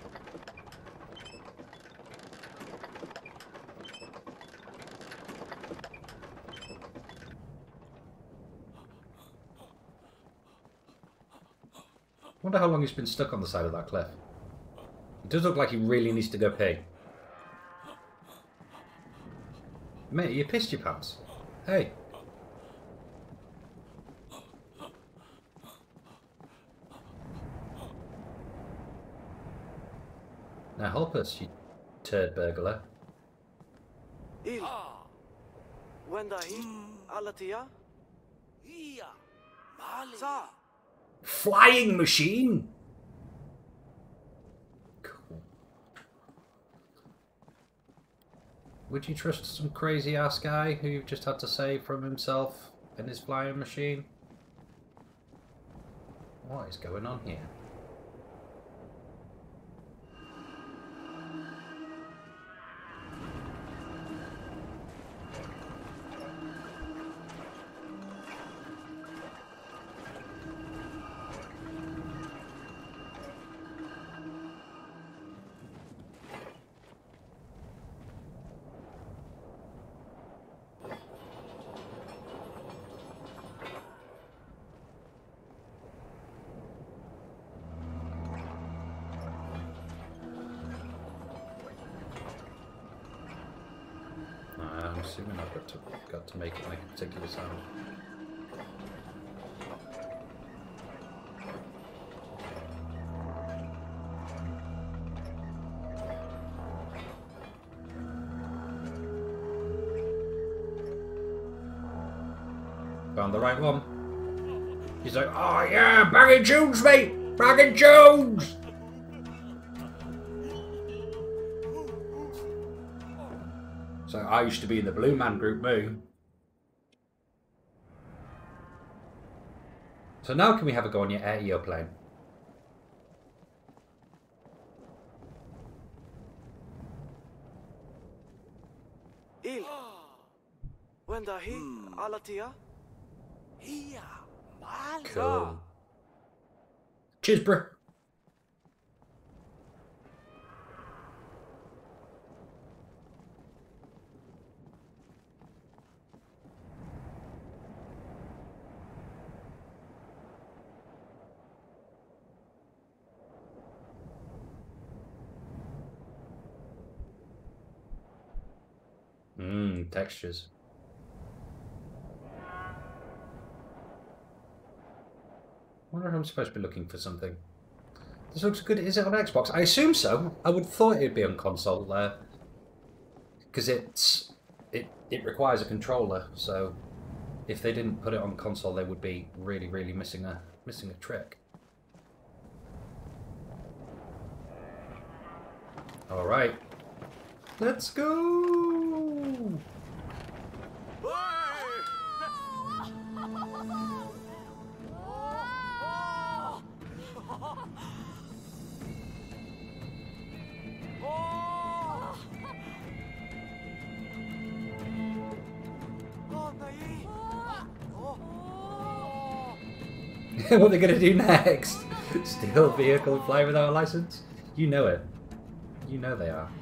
I wonder how long he's been stuck on the side of that cliff. It does look like he really needs to go pee. Mate, you pissed your pants. Hey. Now help us, you turd burglar. Il. Wendahi. Alatia. Ia. Mali. Sa. Flying machine! Cool. Would you trust some crazy ass guy who you've just had to save from himself in his flying machine? What is going on here? I'm assuming I've got to, got to make it make a particular sound. Found the right one. He's like, oh yeah, Baggy Jones, mate! Baggy Jones! So I used to be in the Blue Man Group, me. So now can we have a go on your aeroplane? Il. Wendahi. Alatia. Ia. Mali. Cool. Cheers, bro. Mmm, textures. I wonder if I'm supposed to be looking for something. This looks good. Is it on Xbox? I assume so. I would have thought it'd be on console there. Because it's it it requires a controller, so if they didn't put it on console they would be really, really missing a missing a trick. Alright. Let's go! What are they going to do next? Steal vehicle and fly without a license? You know it. You know they are.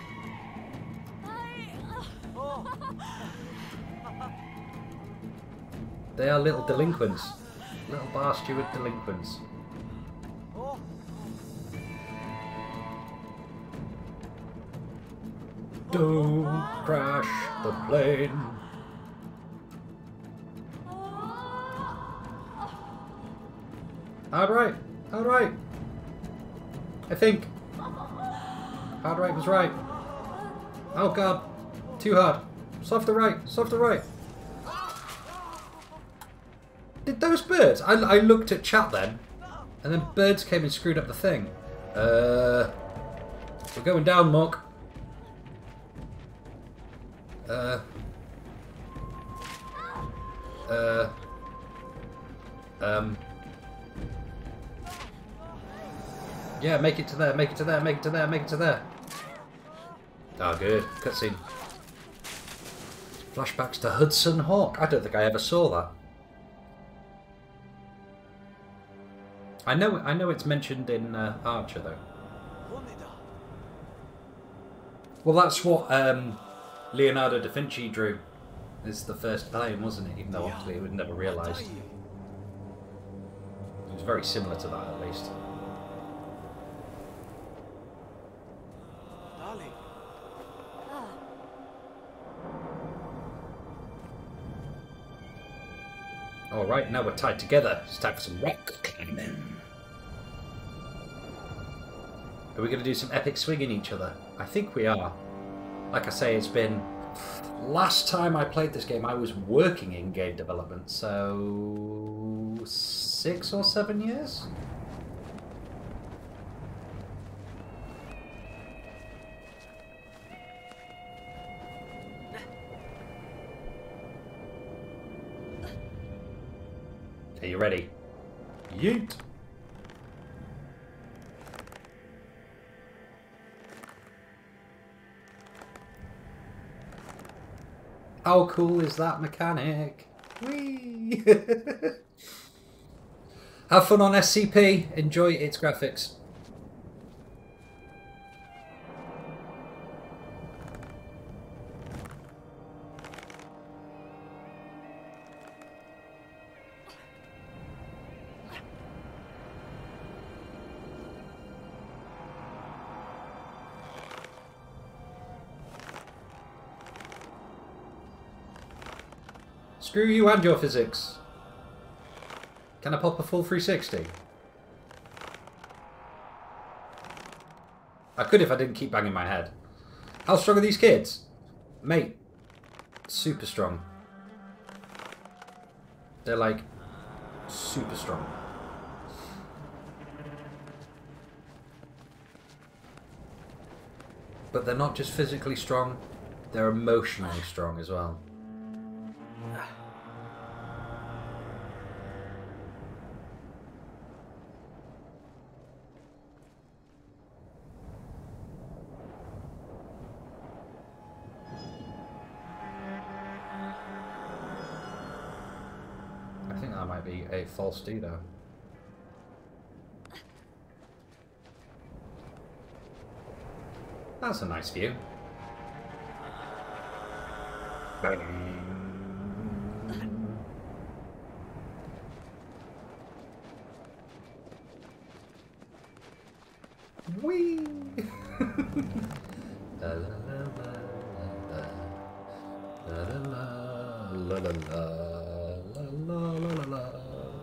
They are little delinquents. Little bar steward delinquents. Don't crash the plane. Hard right. Hard right. I think. Hard right was right. Oh god. Too hard. Softer right. Softer right. Did those birds? I, I looked at chat then. And then birds came and screwed up the thing. Uh, we're going down, Muck. Uh. Uh. Um. Yeah, make it to there, make it to there, make it to there, make it to there. Oh, good. Cutscene. Flashbacks to Hudson Hawk. I don't think I ever saw that. I know I know it's mentioned in uh, Archer, though. Well, that's what um, Leonardo da Vinci drew. It's the first plane, wasn't it? Even though obviously it was never realised. It was very similar to that, at least. Darling. Ah, Alright, now we're tied together. It's time for some rock climbing. Are we going to do some epic swinging each other? I think we are. Like I say, it's been... Last time I played this game, I was working in game development, so... Six or seven years? Are you ready? Yeet! How cool is that mechanic? Whee! Have fun on S C P. Enjoy its graphics. Screw you and your physics. Can I pop a full three sixty? I could if I didn't keep banging my head. How strong are these kids? Mate, super strong. They're like super strong. But they're not just physically strong, they're emotionally strong as well. I think that might be a false D though. That's a nice view. Whee! La la la la la la la la la la la la la.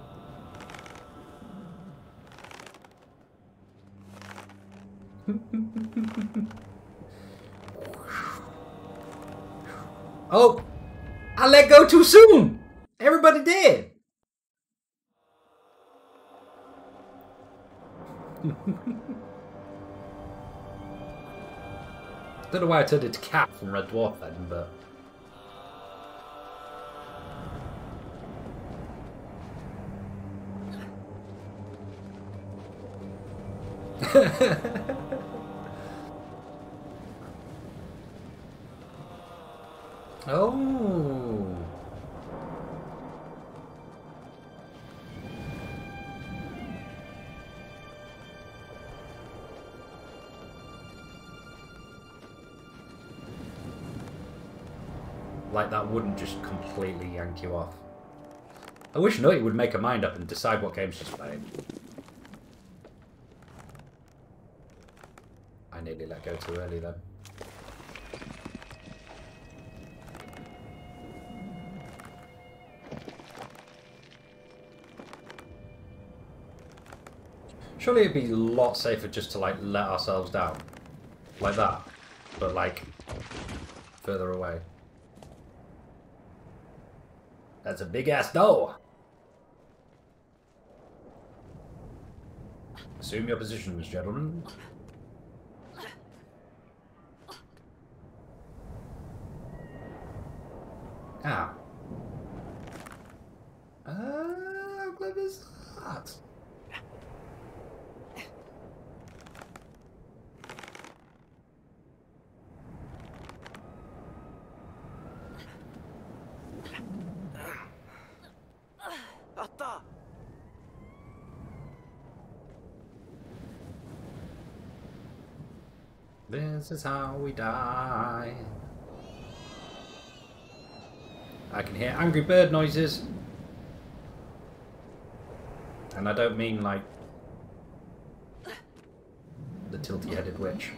Oh! I let go too soon! Everybody did! Don't know why I turned into Cat from Red Dwarf then, but... Oh! Like that wouldn't just completely yank you off. I wish Nutty would make a mind up and decide what games she's playing. I nearly let go too early then. Surely it'd be a lot safer just to like let ourselves down. Like that. But like further away. That's a big ass door. Assume your positions, gentlemen. Ah. Uh, how clever is that? This is how we die. I can hear angry bird noises. And I don't mean like the tilty-headed witch.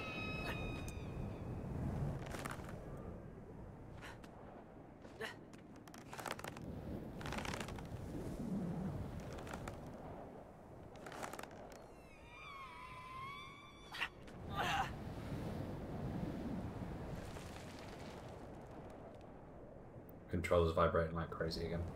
Controllers vibrating like crazy again.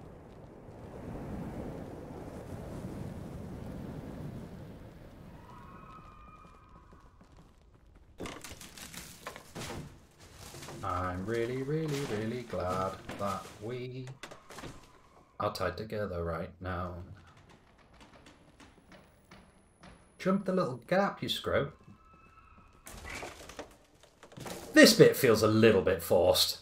I'm really, really, really glad that we are tied together right now. Jump the little gap, you scrope. This bit feels a little bit forced.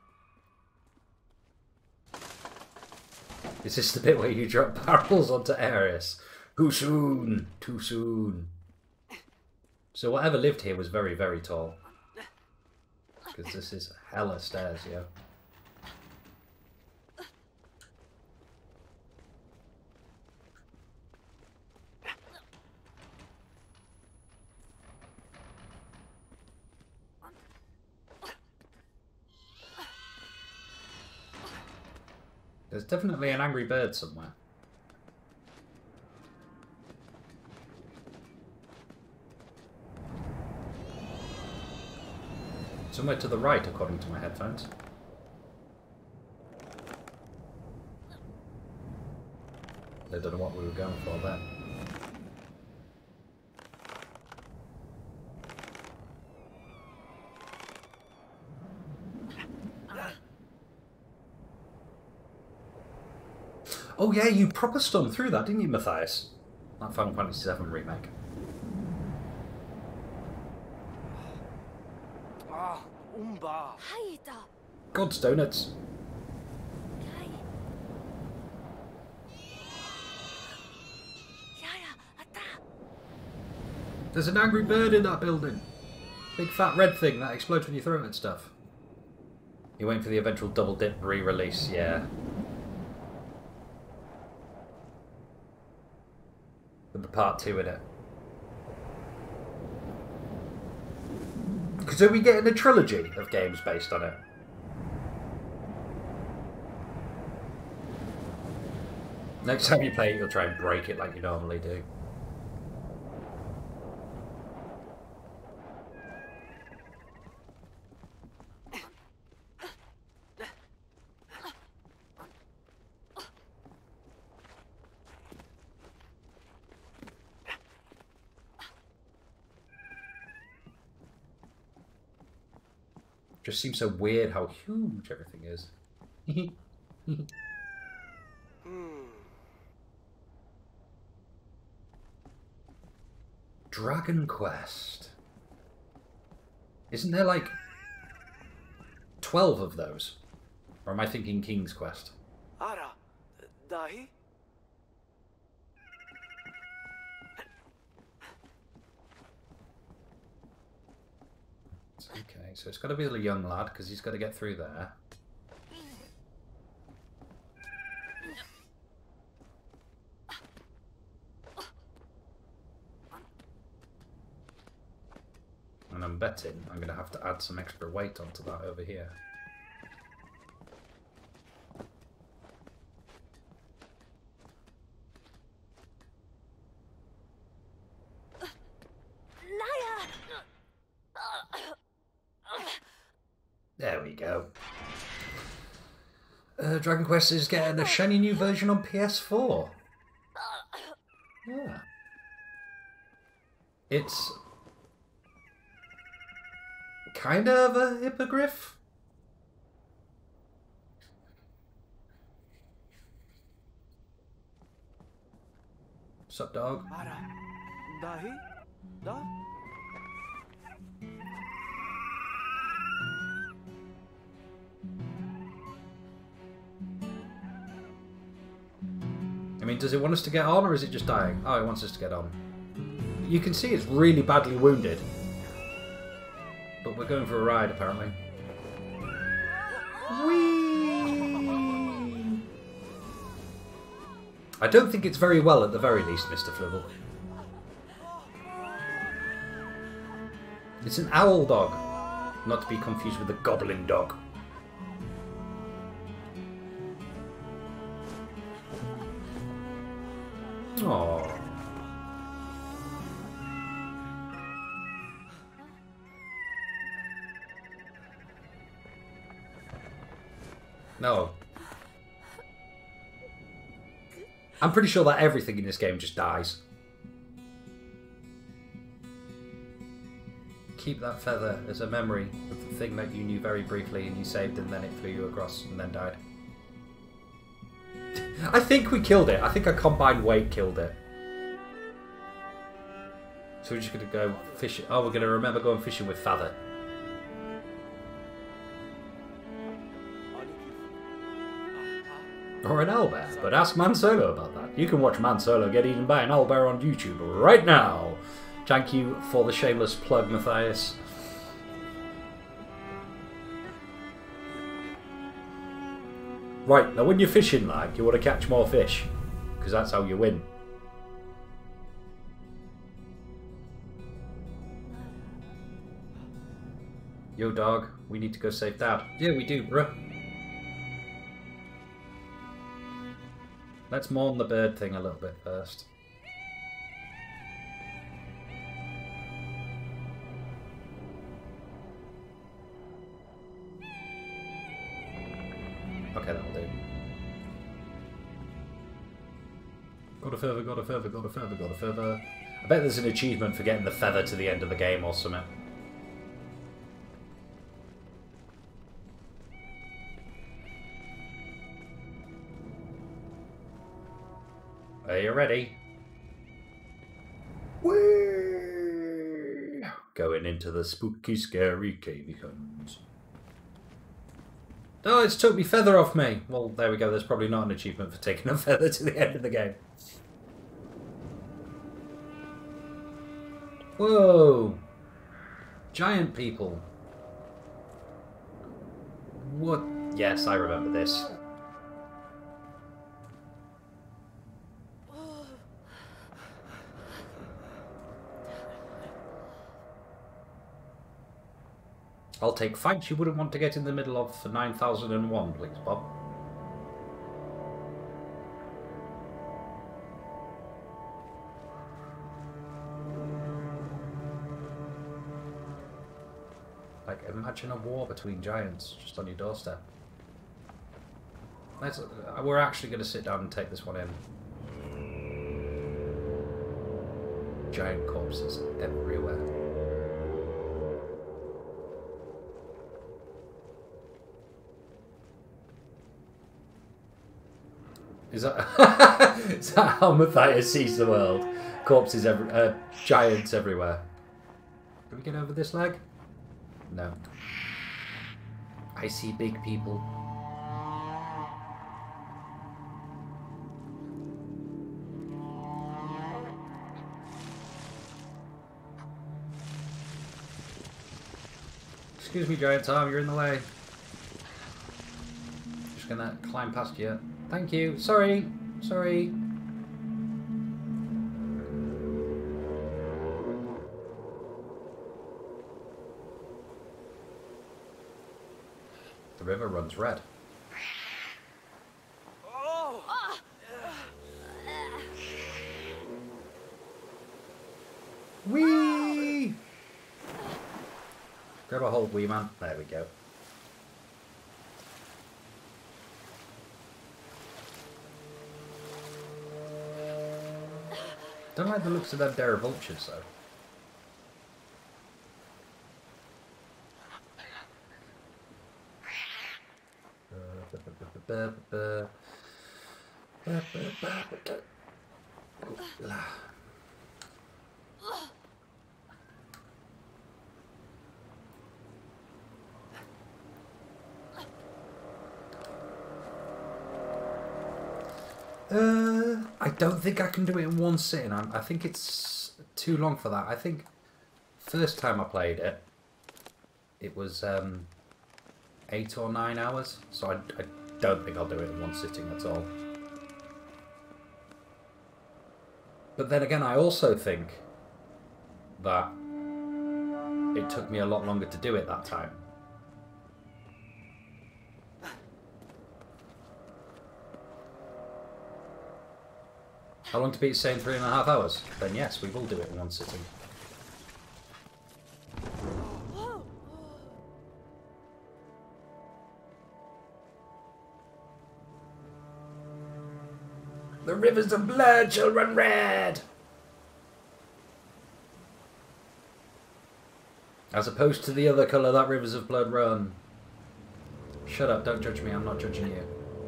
Is this the bit where you drop barrels onto Ares? Too soon! Too soon. So whatever lived here was very, very tall. Because this is hella stairs, yo. There's definitely an angry bird somewhere. Somewhere to the right, according to my headphones. I don't know what we were going for there. Oh yeah, you proper stormed through that, didn't you, Matthias? That Final Fantasy seven remake. Ah, Umba. Haida. God's donuts. Kai. Yaya, ata. There's an angry bird in that building. Big fat red thing that explodes when you throw it at stuff. You're waiting for the eventual double dip re-release, yeah. With the part two in it. Because are we getting a trilogy of games based on it? Next time you play it, you'll try and break it like you normally do. Just seems so weird how huge everything is. Hmm. Dragon Quest. Isn't there like twelve of those? Or am I thinking King's Quest? Ara. Dahi. Okay, so it's got to be the young lad because he's got to get through there. And I'm betting I'm going to have to add some extra weight onto that over here. Naya. There we go. Uh, Dragon Quest is getting a shiny new version on P S four. Yeah. It's kind of a hippogriff. Sup, dog? Ara. Dahi. Da. I mean, does it want us to get on, or is it just dying? Oh, it wants us to get on. You can see it's really badly wounded. But we're going for a ride, apparently. Whee! I don't think it's very well, at the very least, Mister Flibble. It's an owl dog, not to be confused with a goblin dog. Aww. No. I'm pretty sure that everything in this game just dies. Keep that feather as a memory of the thing that you knew very briefly and you saved and then it flew you across and then died. I think we killed it. I think our combined weight killed it. So we're just going to go fishing. Oh, we're going to remember going fishing with feather. Or an owlbear, but ask Man Solo about that. You can watch Man Solo get eaten by an owlbear on YouTube right now. Thank you for the shameless plug, Matthias. Right, now when you're fishing, like, you want to catch more fish, because that's how you win. Yo, dog, we need to go save Dad. Yeah, we do, bruh. Let's mourn the bird thing a little bit first. Okay, that'll do. Got a feather, got a feather, got a feather, got a feather. I bet there's an achievement for getting the feather to the end of the game or something. Are you ready? Whee! Going into the spooky, scary cave he comes. Oh, it's took me feather off me. Well, there we go. There's probably not an achievement for taking a feather to the end of the game. Whoa! Giant people. What? Yes, I remember this. I'll take fights you wouldn't want to get in the middle of for nine thousand and one, please, Bob. Like, imagine a war between giants just on your doorstep. Let's, uh, we're actually going to sit down and take this one in. Giant corpses everywhere. Is that, is that how Matthias sees the world? Corpses every, uh, giants everywhere. Can we get over this leg? No. I see big people. Excuse me, giant arm, you're in the way. Just gonna climb past you. Thank you. Sorry. Sorry. The river runs red. Oh! Whee! Grab a hold, wee man. There we go. Don't like the looks of them dare vultures, though. Uh, I don't think I can do it in one sitting. I, I think it's too long for that. I think first time I played it, it was um, eight or nine hours, so I, I don't think I'll do it in one sitting at all. But then again, I also think that it took me a lot longer to do it that time. How long to beat Sane? Three and a half hours? Then yes, we will do it in one sitting. The rivers of blood shall run red! As opposed to the other colour that rivers of blood run. Shut up, don't judge me, I'm not judging you.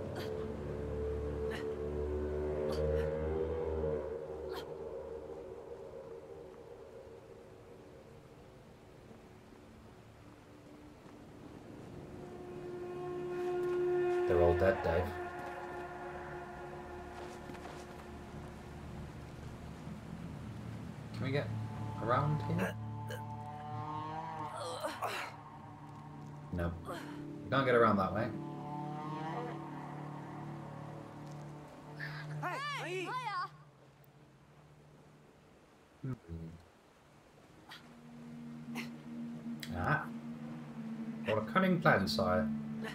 They're all dead, Dave. Can we get around here? No. We can't get around that way. Hey, Aya! Hmm. Ah. What a cunning plan, sire.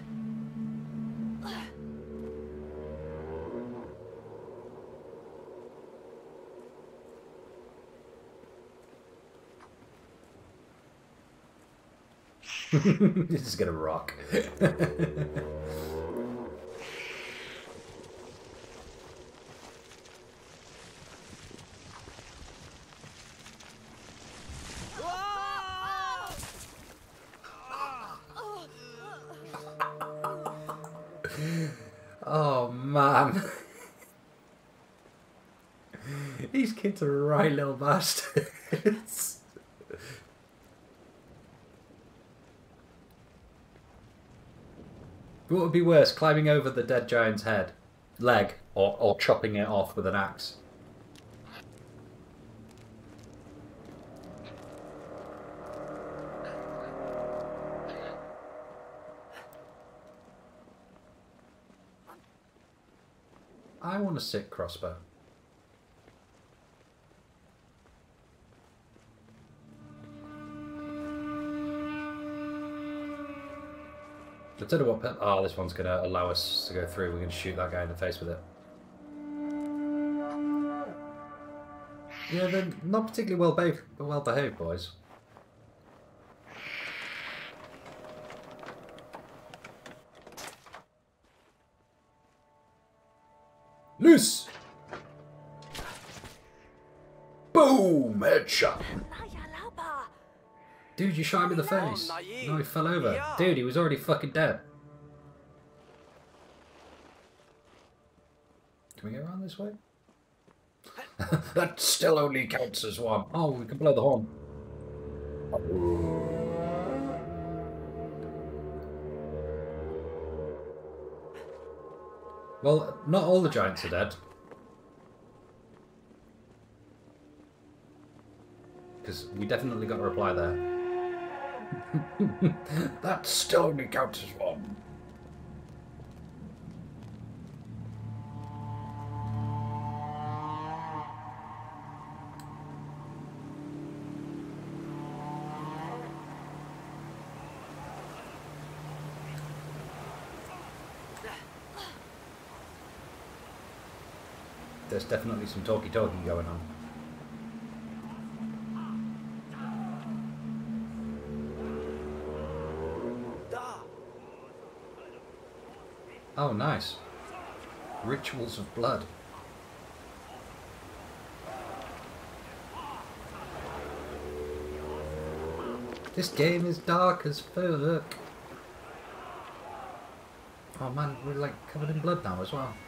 This is gonna rock. Oh man. These kids are right little bastards. What would be worse, climbing over the dead giant's head, leg, or, or chopping it off with an axe? I want a sick crossbow. I don't know what pet. Oh, this one's going to allow us to go through. We're going to shoot that guy in the face with it. Yeah, they're not particularly well behaved, well behaved boys. Loose! Boom! Headshot! Dude, you shot him in the face. No, he fell over. Dude, he was already fucking dead. Can we get around this way? That still only counts as one. Oh, we can blow the horn. Well, not all the giants are dead. Because we definitely got a reply there. That still only counts as one. There's definitely some talky-talky going on. Oh, nice. Rituals of blood. This game is dark as fuck. Oh man, we're like covered in blood now as well.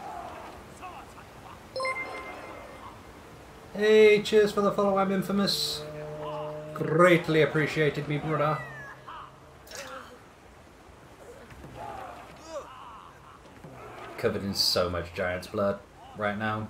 Hey, cheers for the follow, I'm infamous. Greatly appreciated, me brother. Covered in so much giant's blood right now.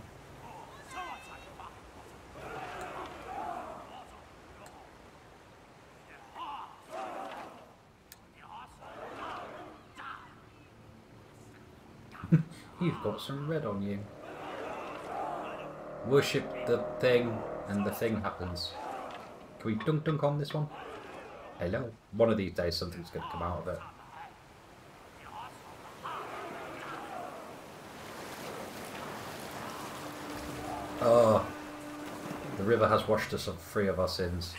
You've got some red on you. Worship the thing, and the thing happens. Can we dunk dunk on this one? Hello. One of these days something's going to come out of it. Oh, the river has washed us free of our sins.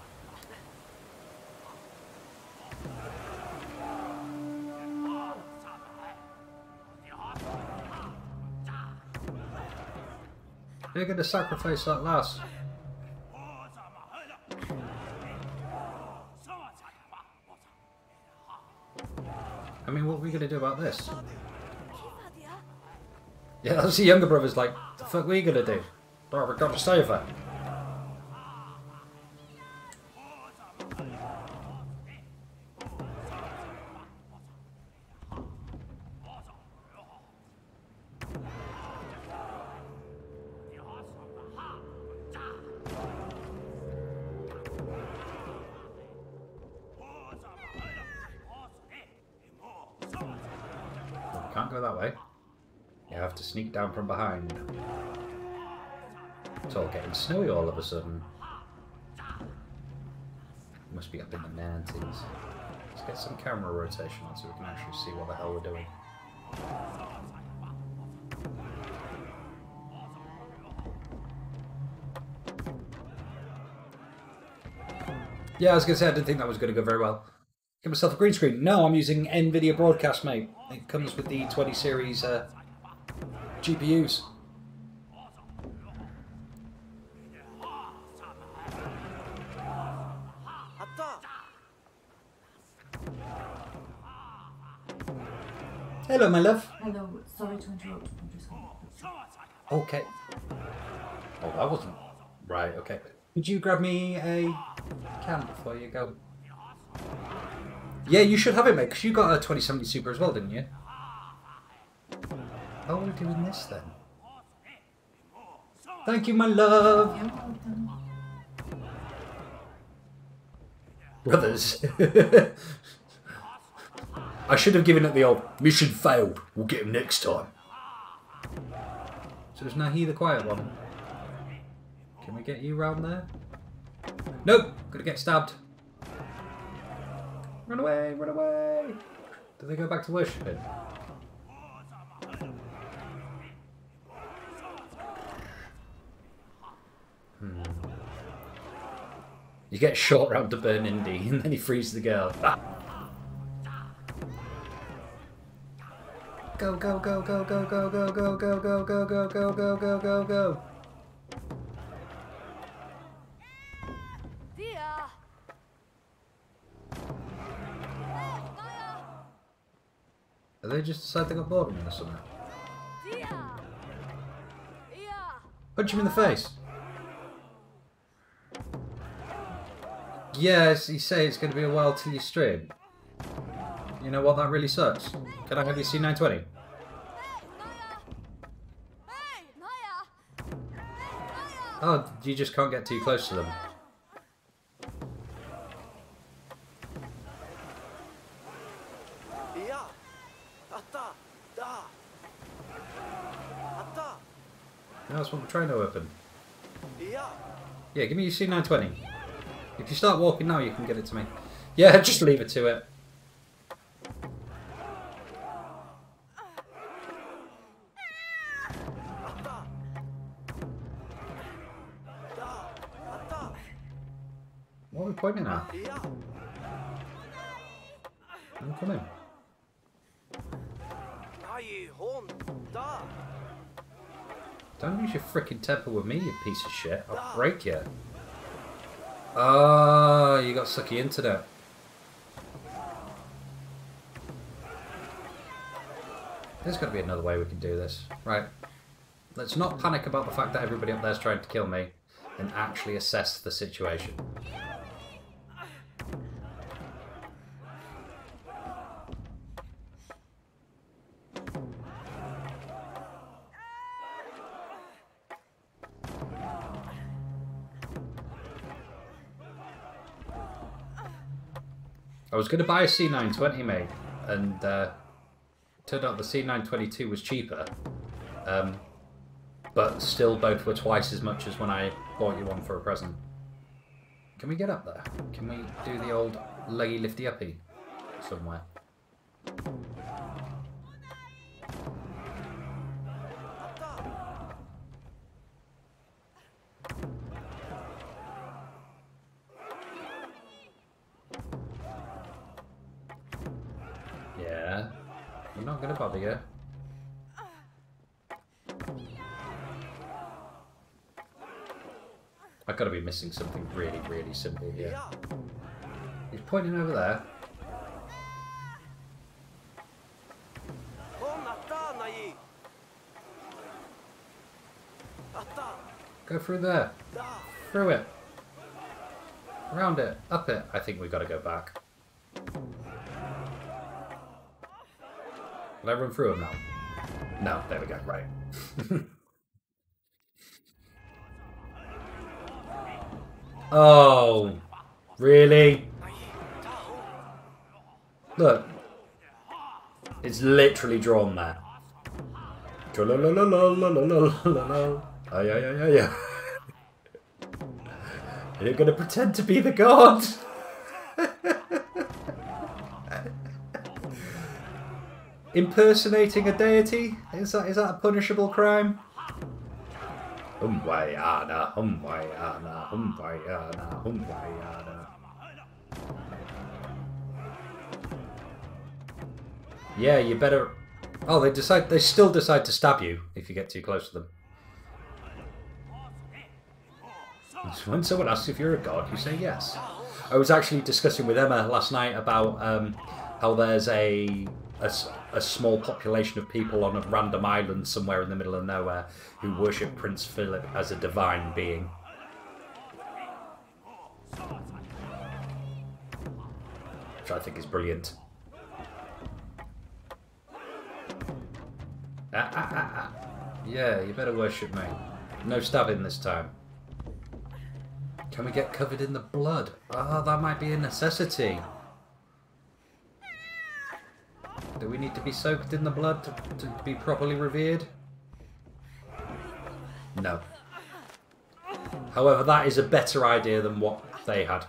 You're going to sacrifice that lass. I mean, what are we going to do about this? Yeah, that's the younger brother's like, the fuck are we going to do? Bro, we've got to save her. Can't go that way. You have to sneak down from behind. It's all getting snowy all of a sudden. Must be up in the nineties. Let's get some camera rotation on so we can actually see what the hell we're doing. Yeah, I was going to say I didn't think that was going to go very well. Get myself a green screen. No, I'm using NVIDIA Broadcast, mate. It comes with the twenty series uh, G P Us. Hello, my love. Hello, sorry to interrupt. I'm just going to... Okay. Oh, that wasn't... Right, okay. Could you grab me a can before you go? Yeah, you should have it, mate, because you got a twenty seventy Super as well, didn't you? How are we doing this, then? Thank you, my love! Brothers. I should have given it the old, mission failed, we'll get him next time. So is Nahi the quiet one? Can we get you round there? Nope! Gonna get stabbed. Run away, run away! Do they go back to worshipping? Hmm. You get shot round to burn Indy and then he frees the girl. Ah. Go, go, go, go, go, go, go, go, go, go, go, go, go, go, go, go, go. Did they just decide they got bored of me or something? Punch him in the face. Yes, you say it's going to be a while till you stream. You know what? That really sucks. Can I have your C nine twenty? Oh, you just can't get too close to them. That's what we're trying to open. Yeah, give me your C nine twenty. If you start walking now, you can get it to me. Yeah, just leave it to it. What are we pointing at? I'm coming. Don't lose your frickin' temper with me, you piece of shit. I'll break you. Oh, you got sucky internet. There's got to be another way we can do this. Right. Let's not panic about the fact that everybody up there's trying to kill me and actually assess the situation. I was going to buy a C nine twenty, mate, and uh, turned out the C nine twenty-two was cheaper. Um, but still both were twice as much as when I bought you one for a present. Can we get up there? Can we do the old leggy lifty uppy somewhere? Yeah, we're not gonna bother you. I've got to be missing something really, really simple here. He's pointing over there. Go through there. Through it. Around it. Up it. I think we've got to go back. Will I run through him now? No, there we go. Right. Oh, really? Look. It's literally drawn there. You're gonna pretend to be the god? Impersonating a deity? Is that is that a punishable crime? Humbwayana, humbwayana, humbwayana, humbwayana. Yeah, you better. Oh, they decide. They still decide to stab you if you get too close to them. When someone asks if you're a god, you say yes. I was actually discussing with Emma last night about um, how there's a, a a small population of people on a random island somewhere in the middle of nowhere who worship Prince Philip as a divine being. Which I think is brilliant. Ah, ah, ah, ah. Yeah, you better worship me. No stabbing this time. Can we get covered in the blood? Oh, that might be a necessity. Do we need to be soaked in the blood to, to be properly revered? No. However, that is a better idea than what they had.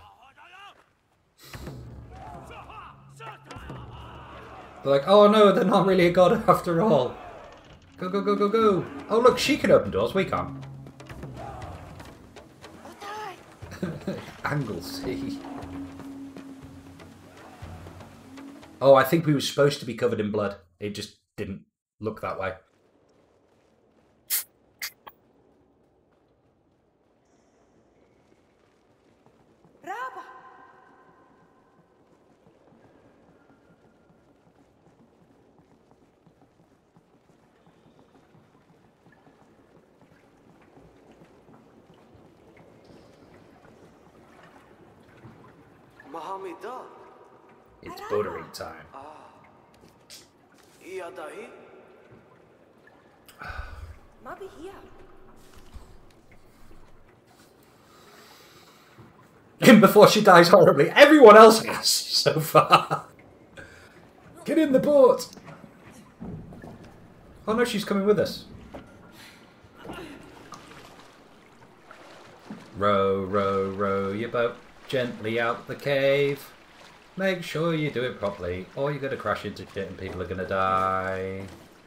They're like, oh no, they're not really a god after all. Go, go, go, go, go. Oh look, she can open doors, we can't. Anglesey. Oh, I think we were supposed to be covered in blood. It just didn't look that way. Raba. Mahamida. It's bordering time. Iya dahi. Mabi here. And before she dies horribly, everyone else has so far. Get in the boat. Oh no, she's coming with us. Row, row, row your boat gently out the cave. Make sure you do it properly, or you're going to crash into shit and people are going to die.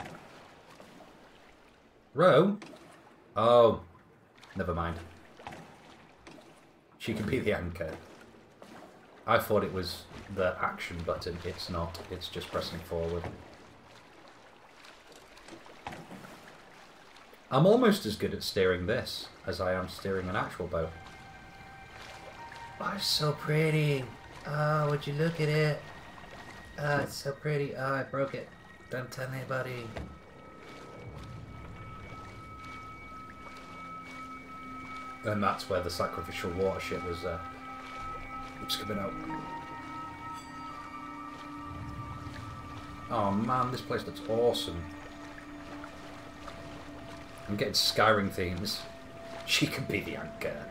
Row? Oh, never mind. She can be the anchor. I thought it was the action button. It's not. It's just pressing forward. I'm almost as good at steering this as I am steering an actual boat. Oh, it's so pretty. Oh, would you look at it? Oh, it's so pretty. Oh, I broke it. Don't tell anybody. And that's where the sacrificial water shit was uh, was coming out. Oh man, this place looks awesome. I'm getting Skyrim themes. She can be the anchor.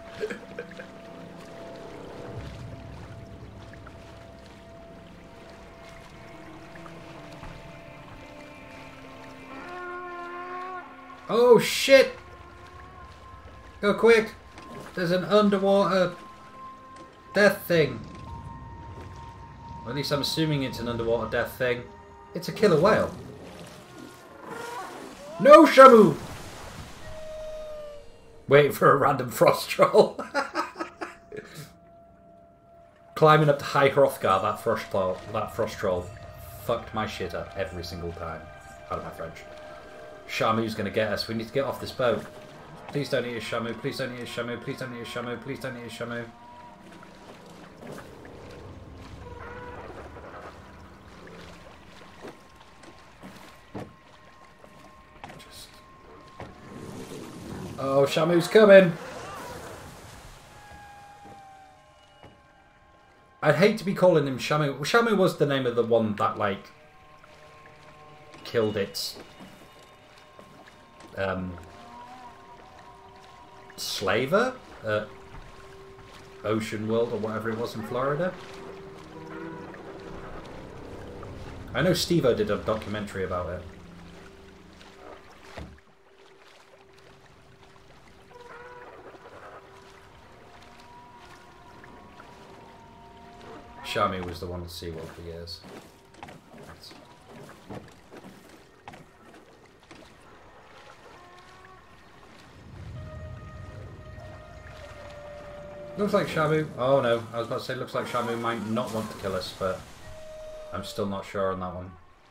Oh shit! Go quick! There's an underwater death thing. Or at least I'm assuming it's an underwater death thing. It's a killer whale. No, Shamu! Waiting for a random frost troll. Climbing up to High Hrothgar, that frost troll, that frost troll fucked my shit up every single time. Pardon my French. Shamu's gonna get us. We need to get off this boat. Please don't eat a Shamu. Please don't eat a Shamu. Please don't eat a Shamu. Please don't eat a Shamu. Just... Oh, Shamu's coming. I'd hate to be calling him Shamu. Well, Shamu was the name of the one that, like, killed its um, slaver at Ocean World or whatever it was in Florida. I know Steve-O did a documentary about it. Shamu was the one at SeaWorld for years. Looks like Shamu. Oh no, I was about to say looks like Shamu might not want to kill us, but I'm still not sure on that one.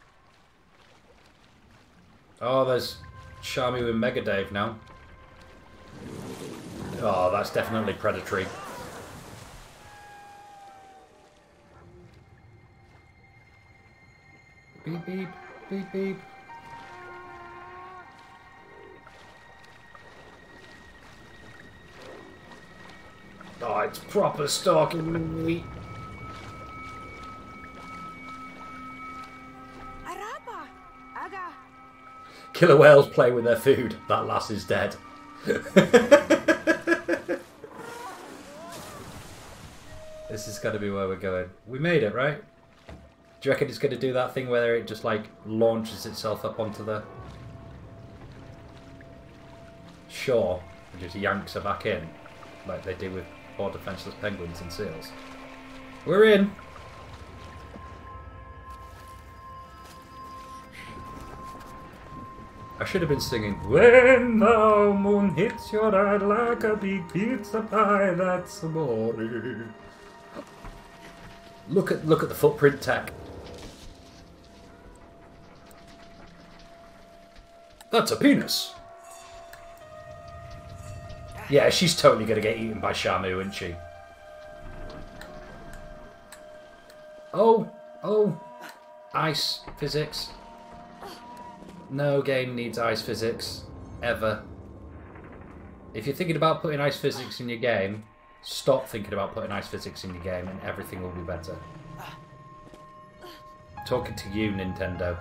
Oh, there's Shamu and Mega Dave now. Oh, that's definitely predatory. Beep, beep, beep, beep. Oh, it's proper stalking me. Araba! Aga! Killer whales play with their food. That lass is dead. This is going to be where we're going. We made it, right? Do you reckon it's going to do that thing where it just, like, launches itself up onto the shore and just yanks her back in, like they do with poor defenseless penguins and seals? We're in! I should have been singing, when the moon hits your eye like a big pizza pie, that's amore. Look at, look at the footprint tech. That's a penis. Yeah, she's totally going to get eaten by Shamu, isn't she? Oh, oh. Ice physics. No game needs ice physics. Ever. If you're thinking about putting ice physics in your game, stop thinking about putting ice physics in your game and everything will be better. Talking to you, Nintendo.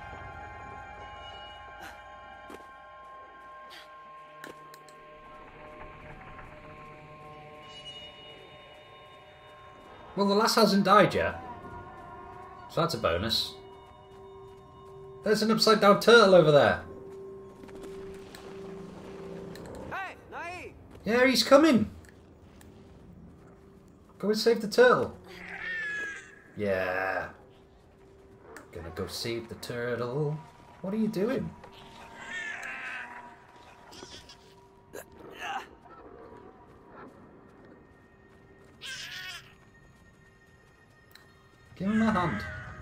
Well, the lass hasn't died yet. So that's a bonus. There's an upside down turtle over there. Hey, Nai! Yeah, he's coming. Go and save the turtle. Yeah. Gonna go save the turtle. What are you doing? Give him a hand.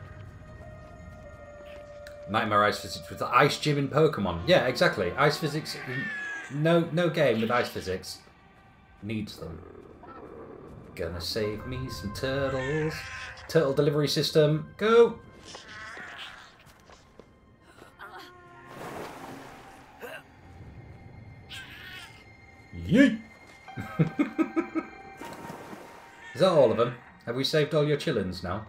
Nightmare ice physics with the ice gym in Pokemon. Yeah, exactly. Ice physics. No, no game with ice physics needs them. Gonna save me some turtles. Turtle delivery system. Go. Yeet. Is that all of them? Have we saved all your chillins now?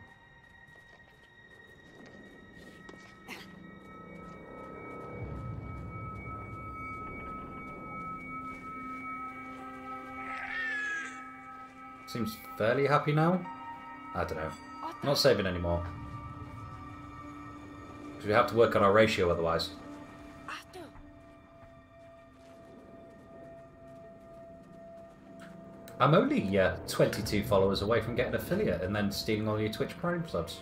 Seems fairly happy now. I don't know. Not saving anymore. Because we have to work on our ratio otherwise. I'm only uh, twenty-two followers away from getting affiliate and then stealing all your Twitch Prime subs.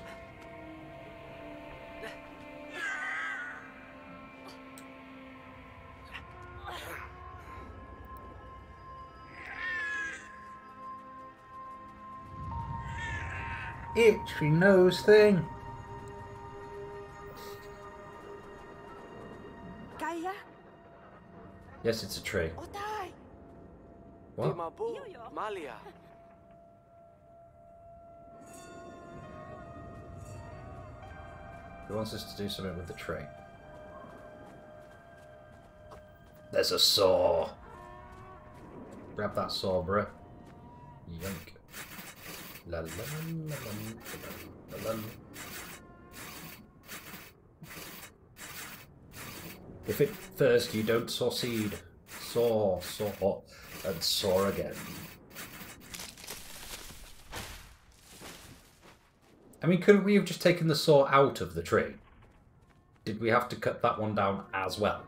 Itchy nose thing. Kaya, Yes, it's a tree. Otay. What? Timabu, Malia. Who wants us to do something with the tree? There's a saw. Grab that saw, bruh. Yank. La la la la la la. If at first you don't saw seed, saw, saw, and saw again. I mean, couldn't we have just taken the saw out of the tree? Did we have to cut that one down as well?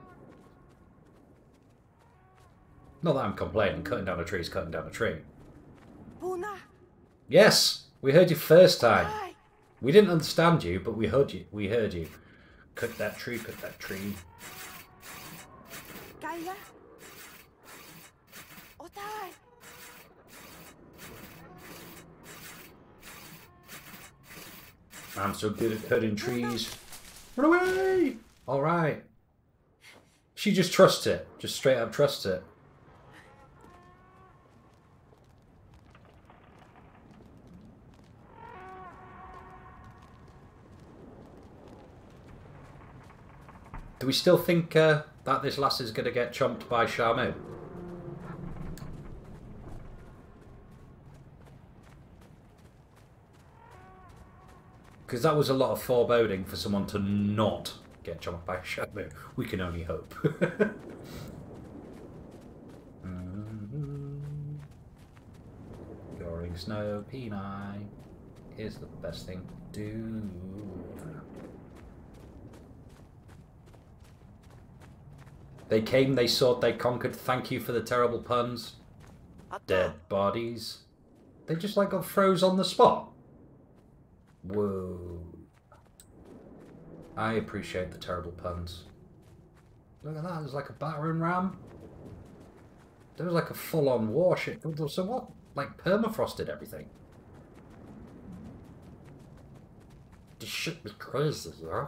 Not that I'm complaining, cutting down a tree is cutting down a tree. Puna. Yes! We heard you first time. Otay. We didn't understand you, but we heard you. We heard you. Cut that tree, cut that tree. Kaya. Otay. I'm so good at cutting trees. Run away! Alright. She just trusts it. Just straight up trusts it. Do we still think uh, that this lass is going to get chomped by Shamu? Because that was a lot of foreboding for someone to not get chomped by Shamu. We can only hope. Goring Snow Peni is the best thing to do. They came, they sought, they conquered. Thank you for the terrible puns. Dead bodies. They just like got froze on the spot. Whoa. I appreciate the terrible puns. Look at that, there's like a battering ram. There was like a full-on warship. So what? Like permafrosted everything. This shit was crazy, yeah?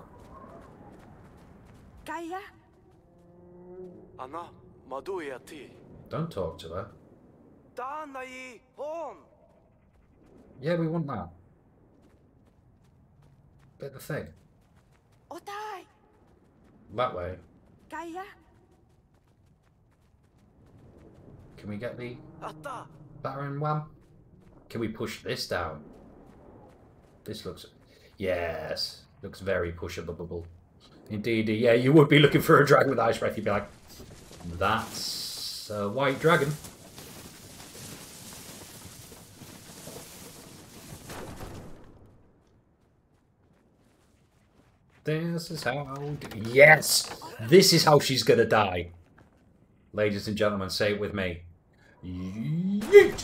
Kaya. Anna, Maduiati. Don't talk to her. Tanai, hon. Yeah, we want that. Bit the thing. Otay. That way. Kaya. Can we get the Ata. battering wham? Can we push this down? This looks... Yes. Looks very pushable. Indeed, yeah, you would be looking for a dragon with ice breath. You'd be like, that's a white dragon. This is how... Yes! This is how she's gonna die. Ladies and gentlemen, say it with me. Yeet!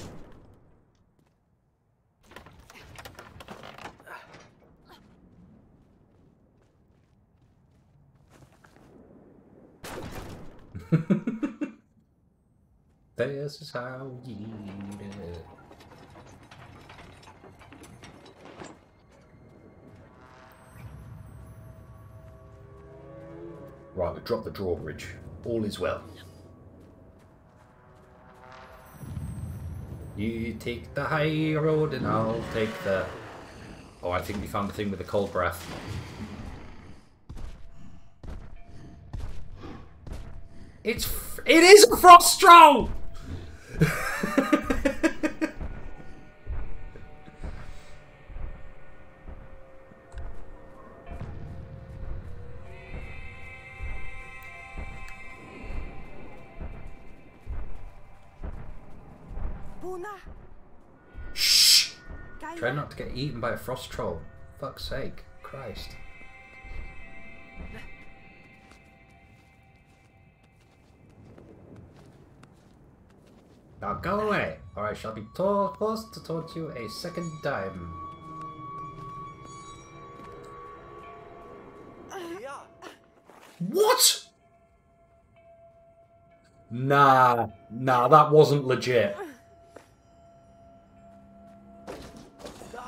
This is how you do it. Right, we drop the drawbridge. All is well. You take the high road and I'll take the... Oh, I think we found the thing with the cold breath. It's... F it is a frost troll! Puna. Shh! Kaya. Try not to get eaten by a frost troll. Fuck's sake. Christ. Now go away, or I shall be tor forced to taunt you a second time. Ja. What? Nah, nah, that wasn't legit. Da.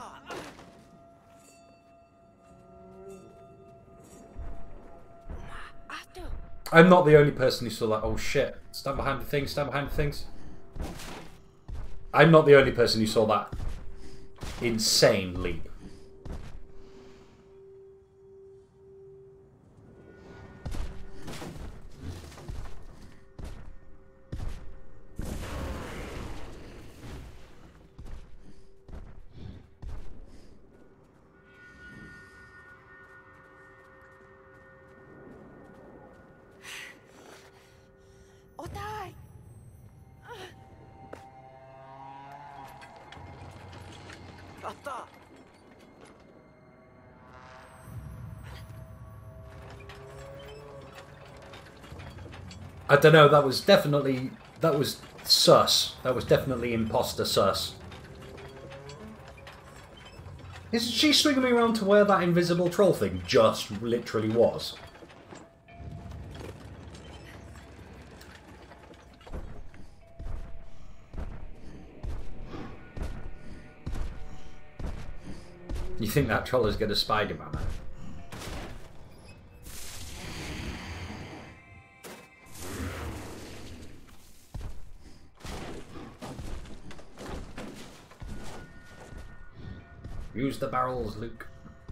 Arthur. I'm not the only person who saw that. Oh shit. Stand behind the things, stand behind the things. I'm not the only person who saw that insane leap. Otai. Atta. I don't know, that was definitely... That was sus. That was definitely imposter sus. Isn't she swinging me around to where that invisible troll thing just literally was? You think that troll is going to Spider-Man? Use the barrels, Luke.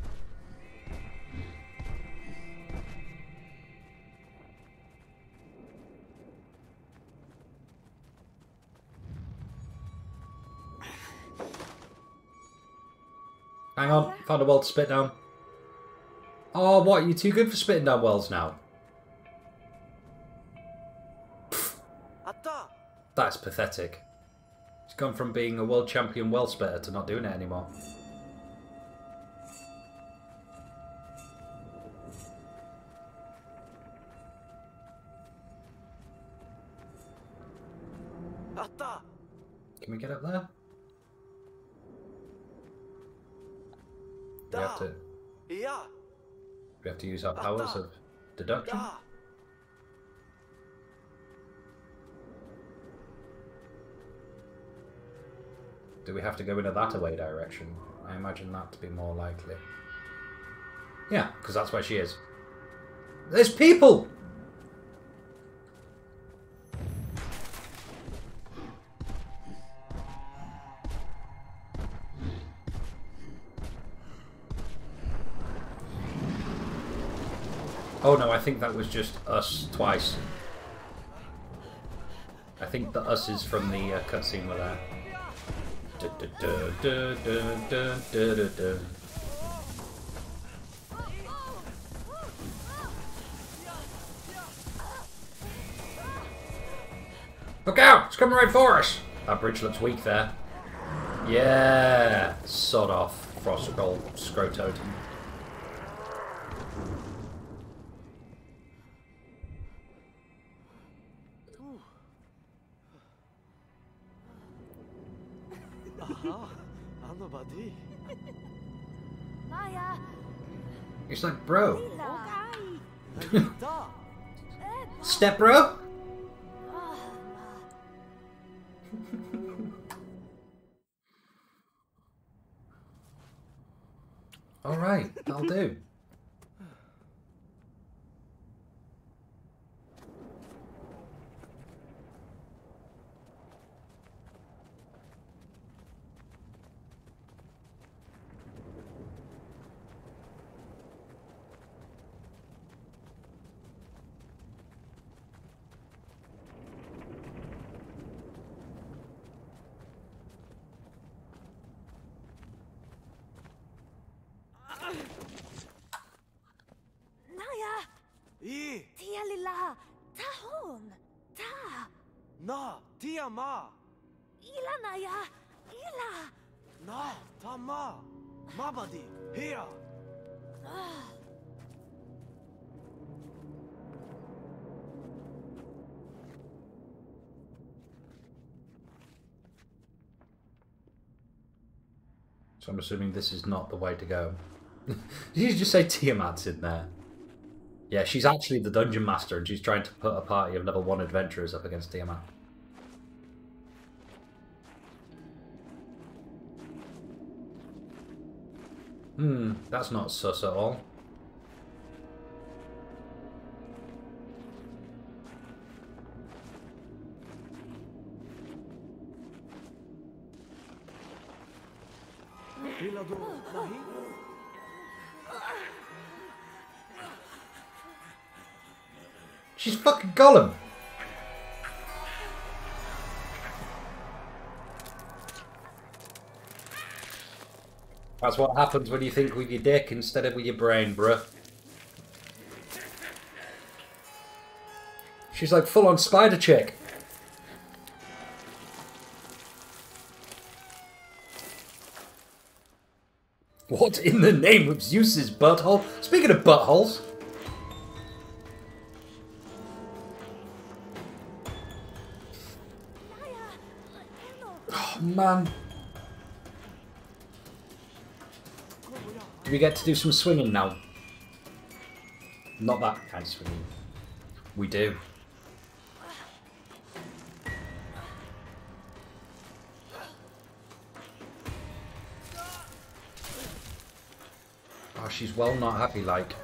Hang on, found a well to spit down. Oh, what? You too good for spitting down wells now? Atta. That's pathetic. He's gone from being a world champion well spitter to not doing it anymore. Atta. Can we get up there? We have to. Ja. We have to use our powers of deduction. Da. Do we have to go in a that away direction? I imagine that to be more likely. Yeah, because that's where she is. There's people! Oh no, I think that was just us twice. I think the us is from the uh, cutscene we're there. Du- du- du- du- du- du- du- du- du. Look out! It's coming right for us! That bridge looks weak there. Yeah! Sod off, Frostgold Scrototem. Aha. Ano ba di? Maya. It's like, bro. Lila. Da. Step bro? Alright, that'll do. Naya. I. Tia lila. Tahon. Ta. Na. Tia ma. Ila Naya. Ila. Na. Ta ma. Mabadi. Here. So I'm assuming this is not the way to go. Did you just say Tiamat's in there? Yeah, she's actually the dungeon master and she's trying to put a party of level one adventurers up against Tiamat. Hmm, that's not sus at all. Ilado nahi? She's fucking Gollum! That's what happens when you think with your dick instead of with your brain, bruh. She's like full-on spider chick. What in the name of Zeus's butthole? Speaking of buttholes. Oh, man. Do we get to do some swinging now? Not that kind of swinging. We do. Oh, she's well not happy, like.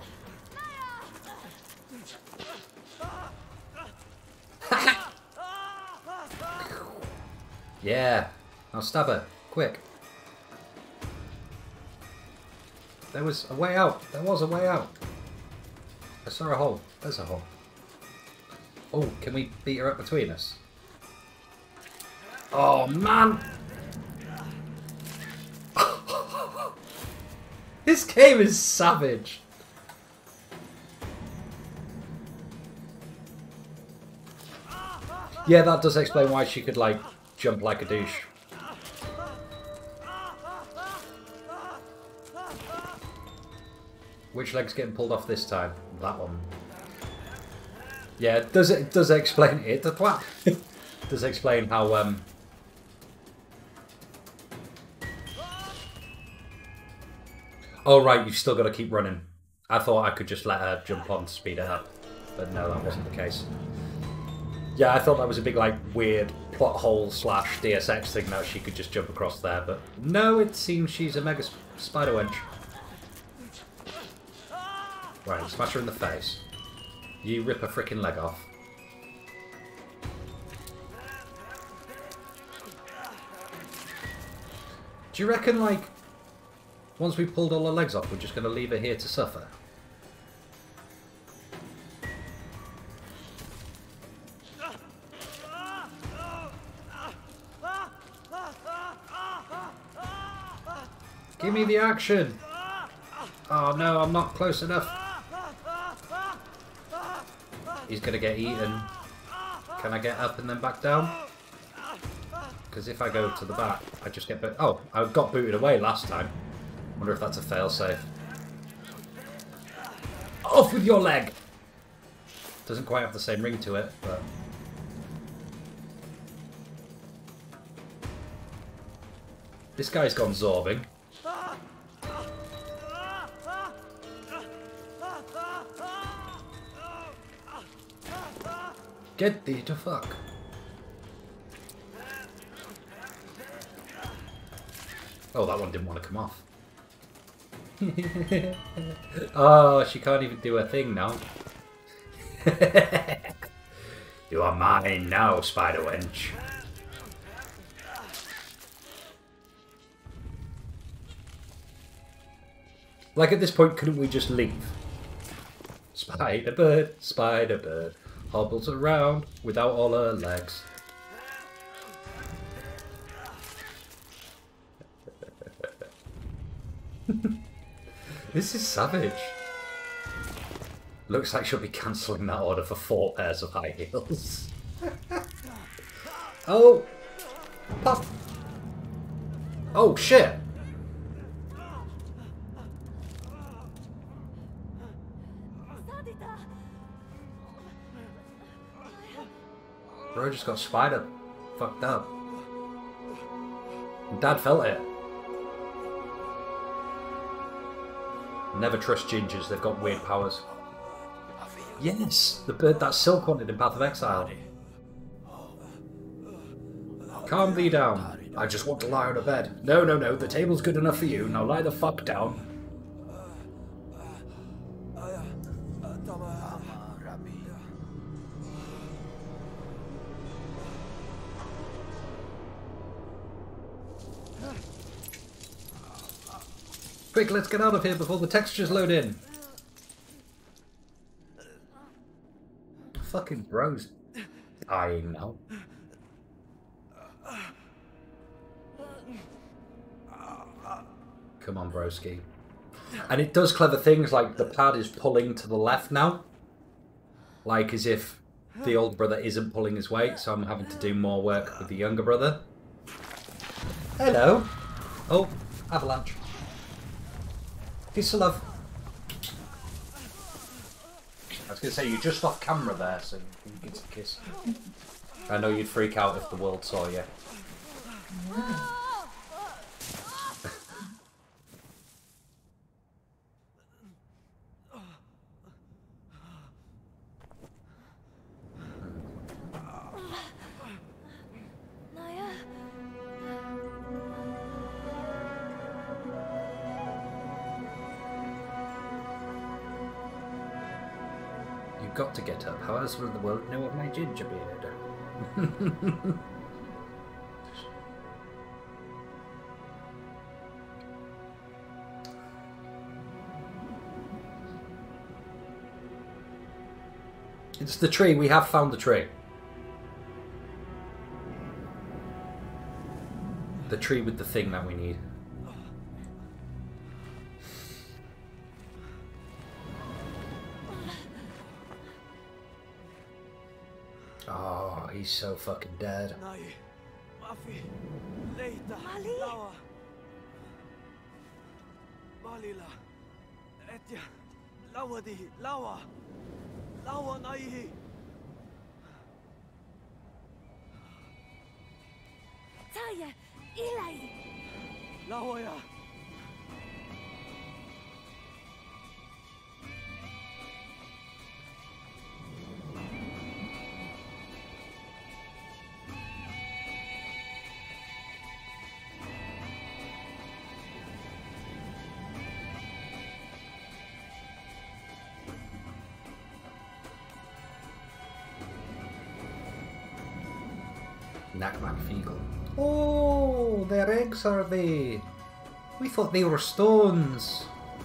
Yeah. Now stab her. Quick. There was a way out. There was a way out. I saw a hole. There's a hole. Oh, can we beat her up between us? Oh, man! This game is savage. Yeah, that does explain why she could, like, jump like a douche. Which leg's getting pulled off this time? That one. Yeah, does it does explain it? Does explain how um. Oh right, you've still got to keep running. I thought I could just let her jump on to speed it up, but no, that wasn't the case. Yeah, I thought that was a big like weird plot hole slash D S X thing that she could just jump across there, but no, it seems she's a mega sp spider wench. Right, smash her in the face. You rip her frickin' leg off. Do you reckon, like, once we pulled all her legs off, we're just going to leave her here to suffer? Give me the action! Oh no, I'm not close enough. He's gonna get eaten. Can I get up and then back down? Because if I go to the back, I just get... Oh, I got booted away last time. Wonder if that's a failsafe. Off with your leg! Doesn't quite have the same ring to it, but... This guy's gone zorbing. Get thee to fuck. Oh, that one didn't want to come off. Oh, she can't even do her thing now. You are mine now, spider wench. Like at this point, couldn't we just leave? Spider bird, spider bird. Hobbles around without all her legs. This is savage. Looks like she'll be cancelling that order for four pairs of high heels. Oh! Pop! Oh shit! Bro just got spider fucked up. Dad felt it. Never trust gingers, they've got weird powers. Yes, the bird that Silk wanted in Path of Exile. Calm thee down. I just want to lie on a bed. No, no, no, the table's good enough for you. Now lie the fuck down. Quick, let's get out of here before the textures load in. Fucking bros dying now. Come on, broski. And it does clever things like the pad is pulling to the left now. Like as if the older brother isn't pulling his weight, so I'm having to do more work with the younger brother. Hello. Oh, avalanche. Kiss of love. I was going to say, you're just off camera there, so you can get a kiss. I know you'd freak out if the world saw you. Naya. You've got to get up. How else will the world know of my ginger beard? It's the tree. We have found the tree. The tree with the thing that we need. Oh, he's so fucking dead. Nai, Mafi, Leita, Mali. Lawa, Balila, Etya, Lawadi, Lawa, Lawa Nai, Taya. Ilai. Lawaya. Nakmak Feegle. Oh, their eggs are they? We thought they were stones.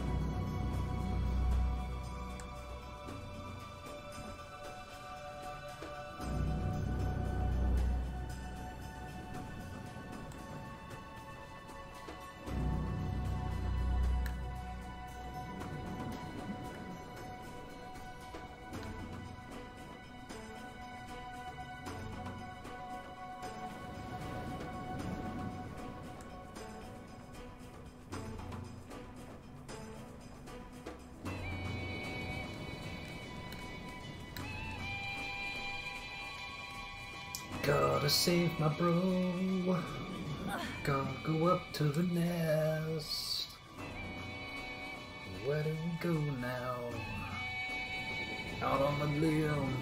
Gotta save my bro. Gotta go up to the nest. Where do we go now? Out on the limb.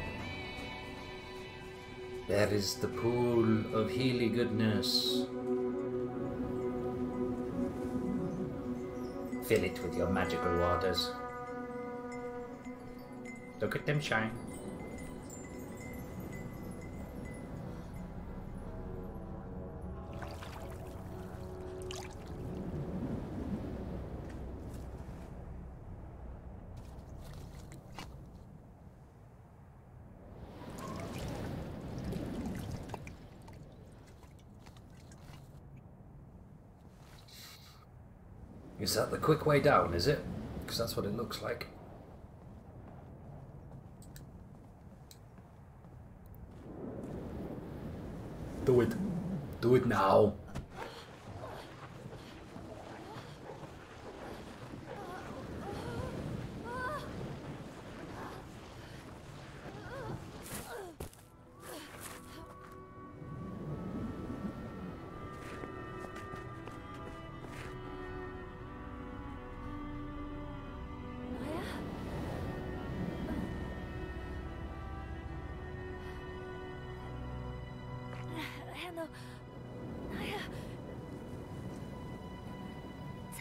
That is the pool of Healy goodness. Fill it with your magical waters. Look at them shine. Is that the quick way down, is it? Because that's what it looks like. Do it. Do it now.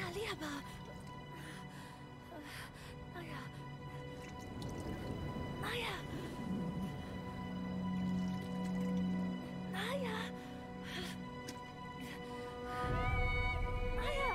Taliaba. Naya. Naya. Naya. Naya. Naya.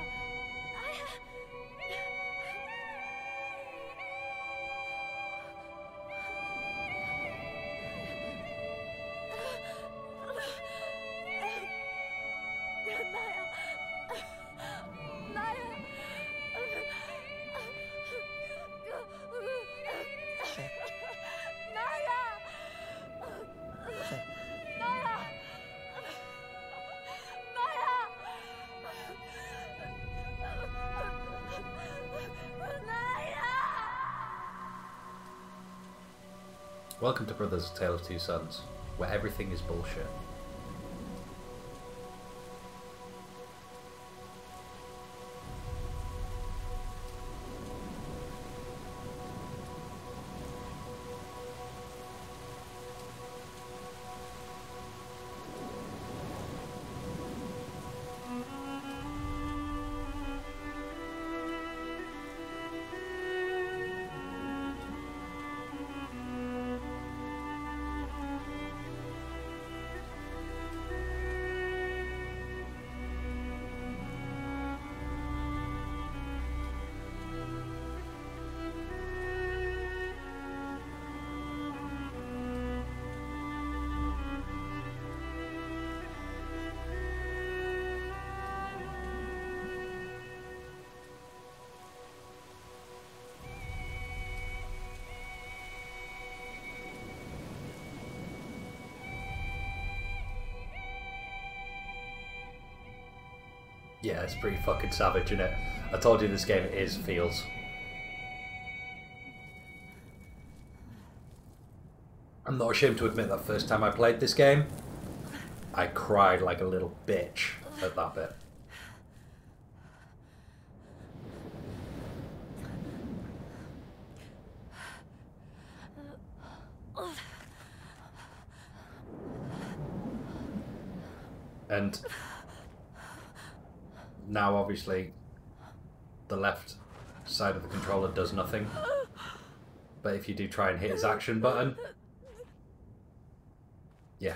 Welcome to Brothers: A Tale of Two Sons, where everything is bullshit. Yeah, it's pretty fucking savage, isn't it? I told you this game is feels. I'm not ashamed to admit that first time I played this game, I cried like a little bitch at that bit. And now obviously the left side of the controller does nothing. But if you do try and hit his action button, yeah.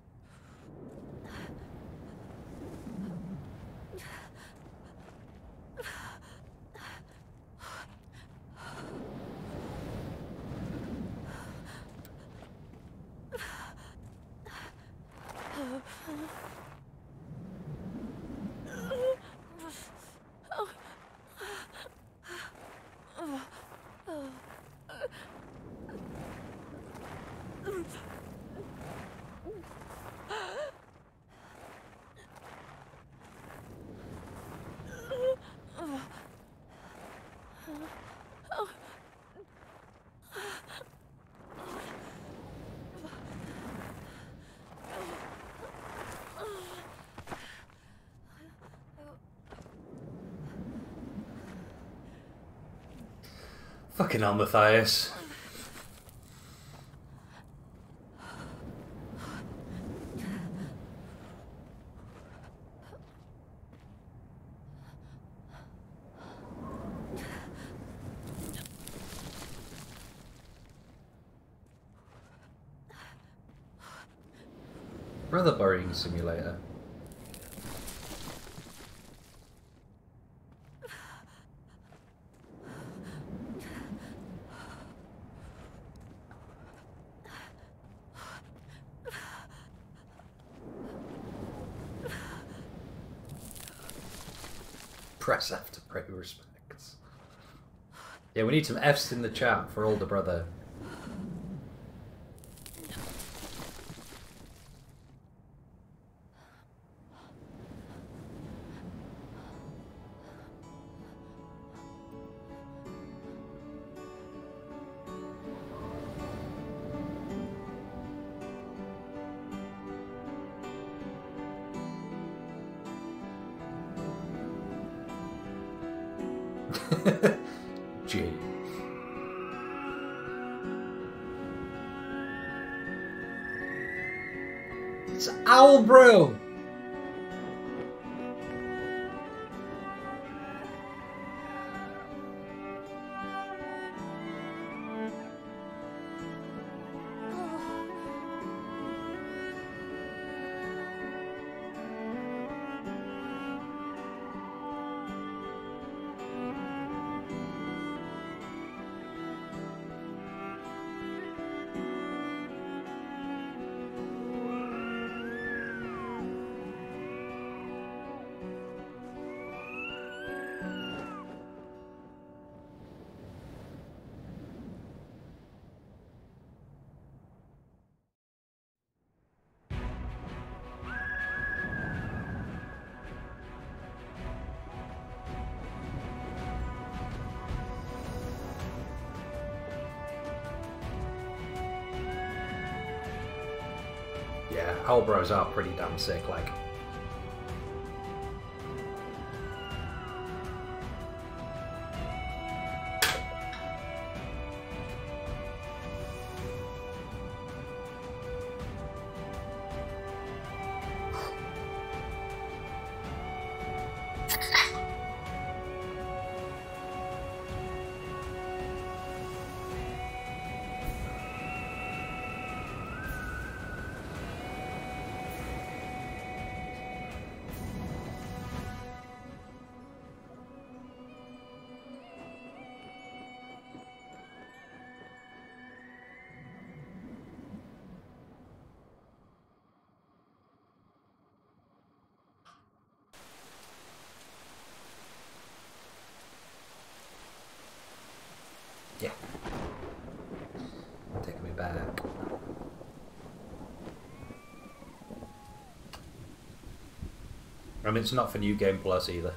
Fucking hell, Matthias. Brother burying simulator. Press F to pay respects. Yeah, we need some Fs in the chat for older brother. G. It's Owl Bro. Yeah, Owlbros are pretty damn sick, like. Yeah. Taking me back. I mean, it's not for New Game Plus either.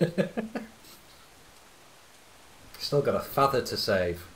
Still got a father to save.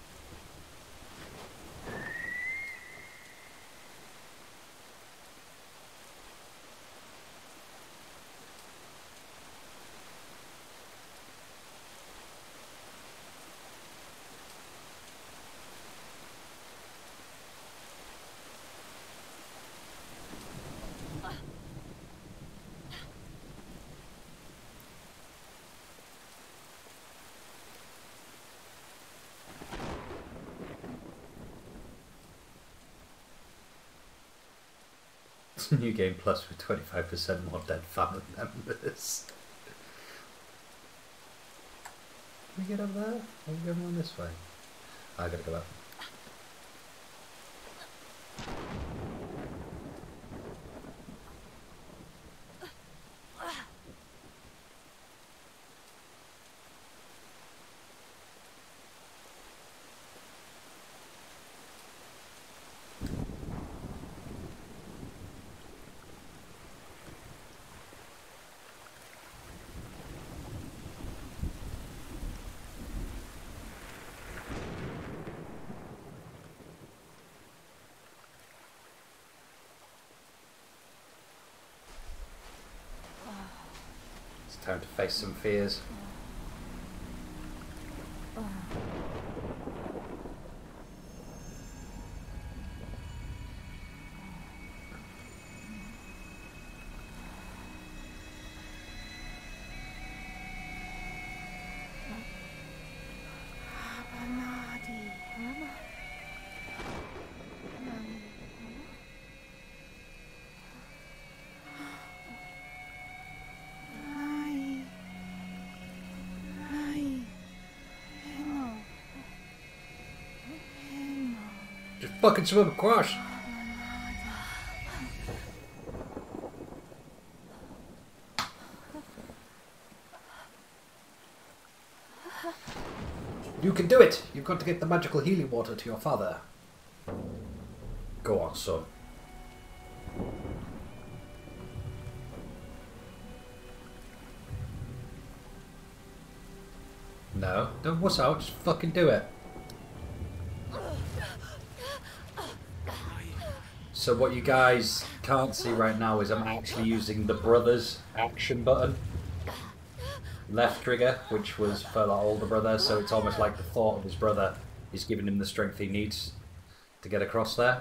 New Game Plus with twenty-five percent more dead family members. Can we get up there? Are we going on this way? I gotta go up. Time to face some fears. Just fucking swim across. You can do it! You've got to get the magical healing water to your father. Go on, son. No, don't wuss out, just fucking do it. So what you guys can't see right now is I'm actually using the brother's action button. Left trigger, which was for the older brother, so it's almost like the thought of his brother is giving him the strength he needs to get across there.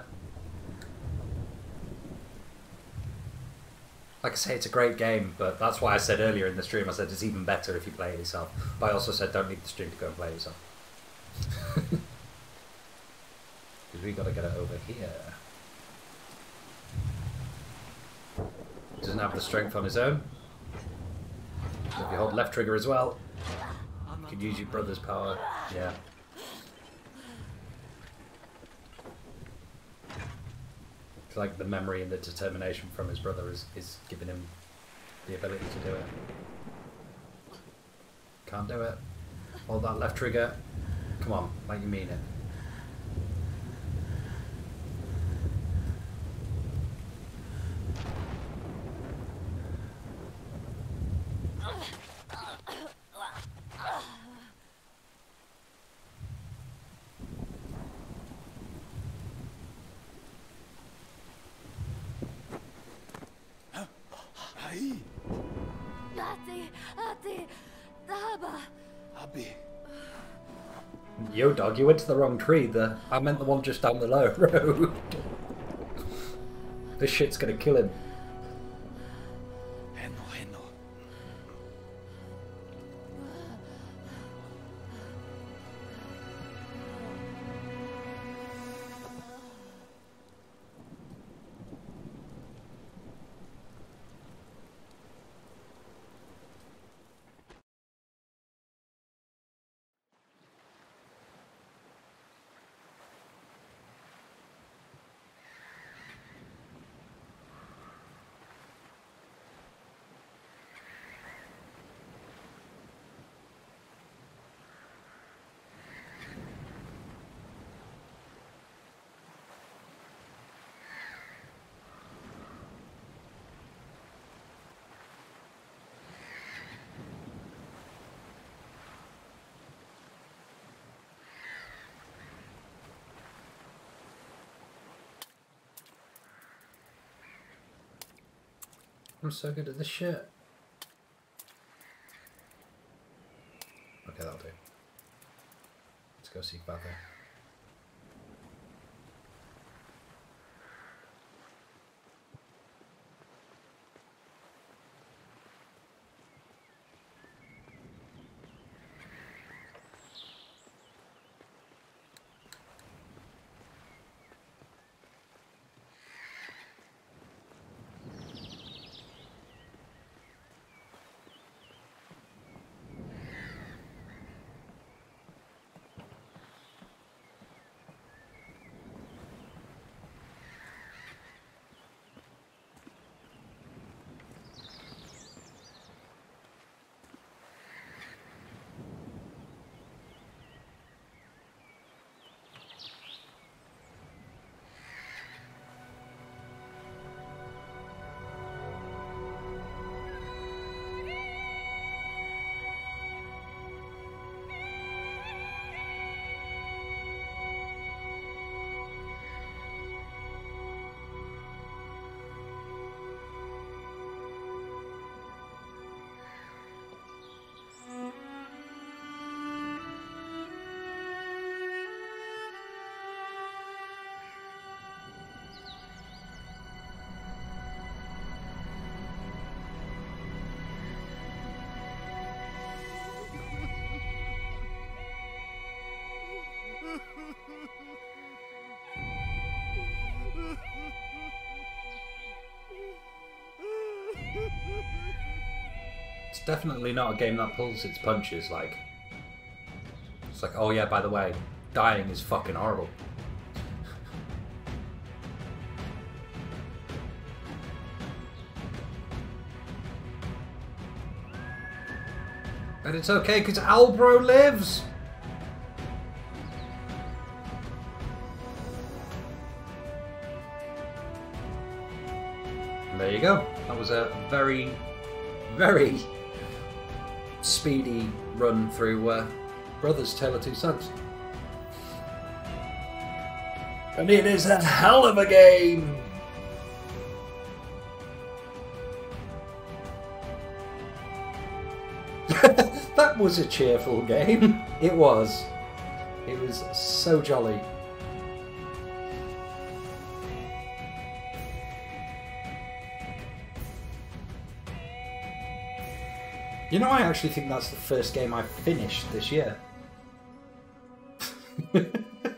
Like I say, it's a great game, but that's why I said earlier in the stream, I said it's even better if you play it yourself. But I also said don't leave the stream to go and play it yourself. Because we got to get it over here. Doesn't have the strength on his own. So if you hold left trigger as well, you can use your brother's power. Yeah. It's like the memory and the determination from his brother is, is giving him the ability to do it. Can't do it. Hold that left trigger. Come on, like you mean it. Abi. Yo, dog, you went to the wrong tree. The I meant the one just down the low road. This shit's gonna kill him. Henno, Henno. I'm so good at this shit. Okay, that'll do. Let's go see Bather. It's definitely not a game that pulls its punches. Like, it's like, oh yeah, by the way, dying is fucking horrible. But it's okay because Albro lives. And there you go. That was a very, very speedy run through uh, Brothers Tale of Two Sons. And it is a hell of a game! That was a cheerful game. It was. It was so jolly. You know, I actually think that's the first game I finished this year. And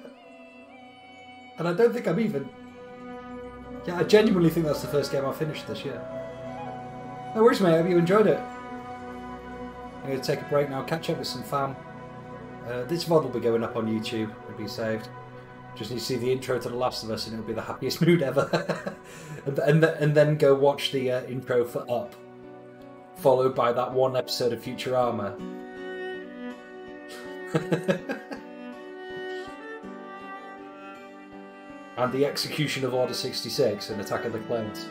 I don't think I'm even... Yeah, I genuinely think that's the first game I finished this year. No worries, mate. I hope you enjoyed it. I'm going to take a break now, catch up with some fam. Uh, this V O D will be going up on YouTube. It'll be saved. Just need to see the intro to The Last of Us and it'll be the happiest mood ever. and, and, and then go watch the uh, intro for Up. Followed by that one episode of Futurama. And the execution of Order sixty-six and Attack of the Clones.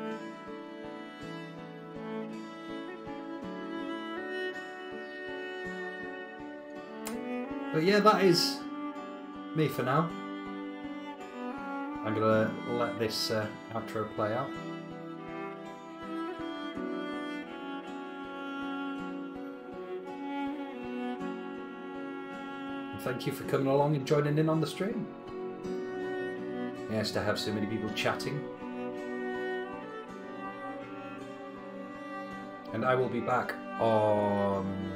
But yeah, that is me for now. I'm gonna let this uh, outro play out. thank you for coming along and joining in on the stream. Nice to have so many people chatting. And I will be back on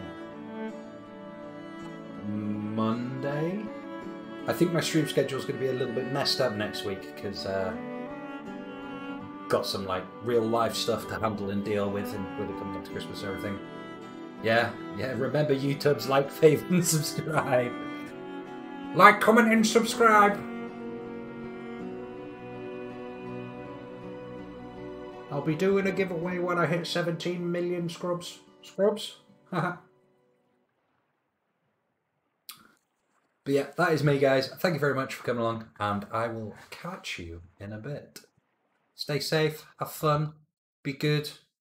Monday. I think my stream schedule is going to be a little bit messed up next week because uh, got some like real life stuff to handle and deal with, and with it coming up to Christmas and everything. Yeah, yeah. Remember, YouTube's like, favour, and subscribe. Like, comment, and subscribe. I'll be doing a giveaway when I hit seventeen million scrubs. Scrubs? Haha. But yeah, that is me, guys. Thank you very much for coming along, and I will catch you in a bit. Stay safe, have fun, be good,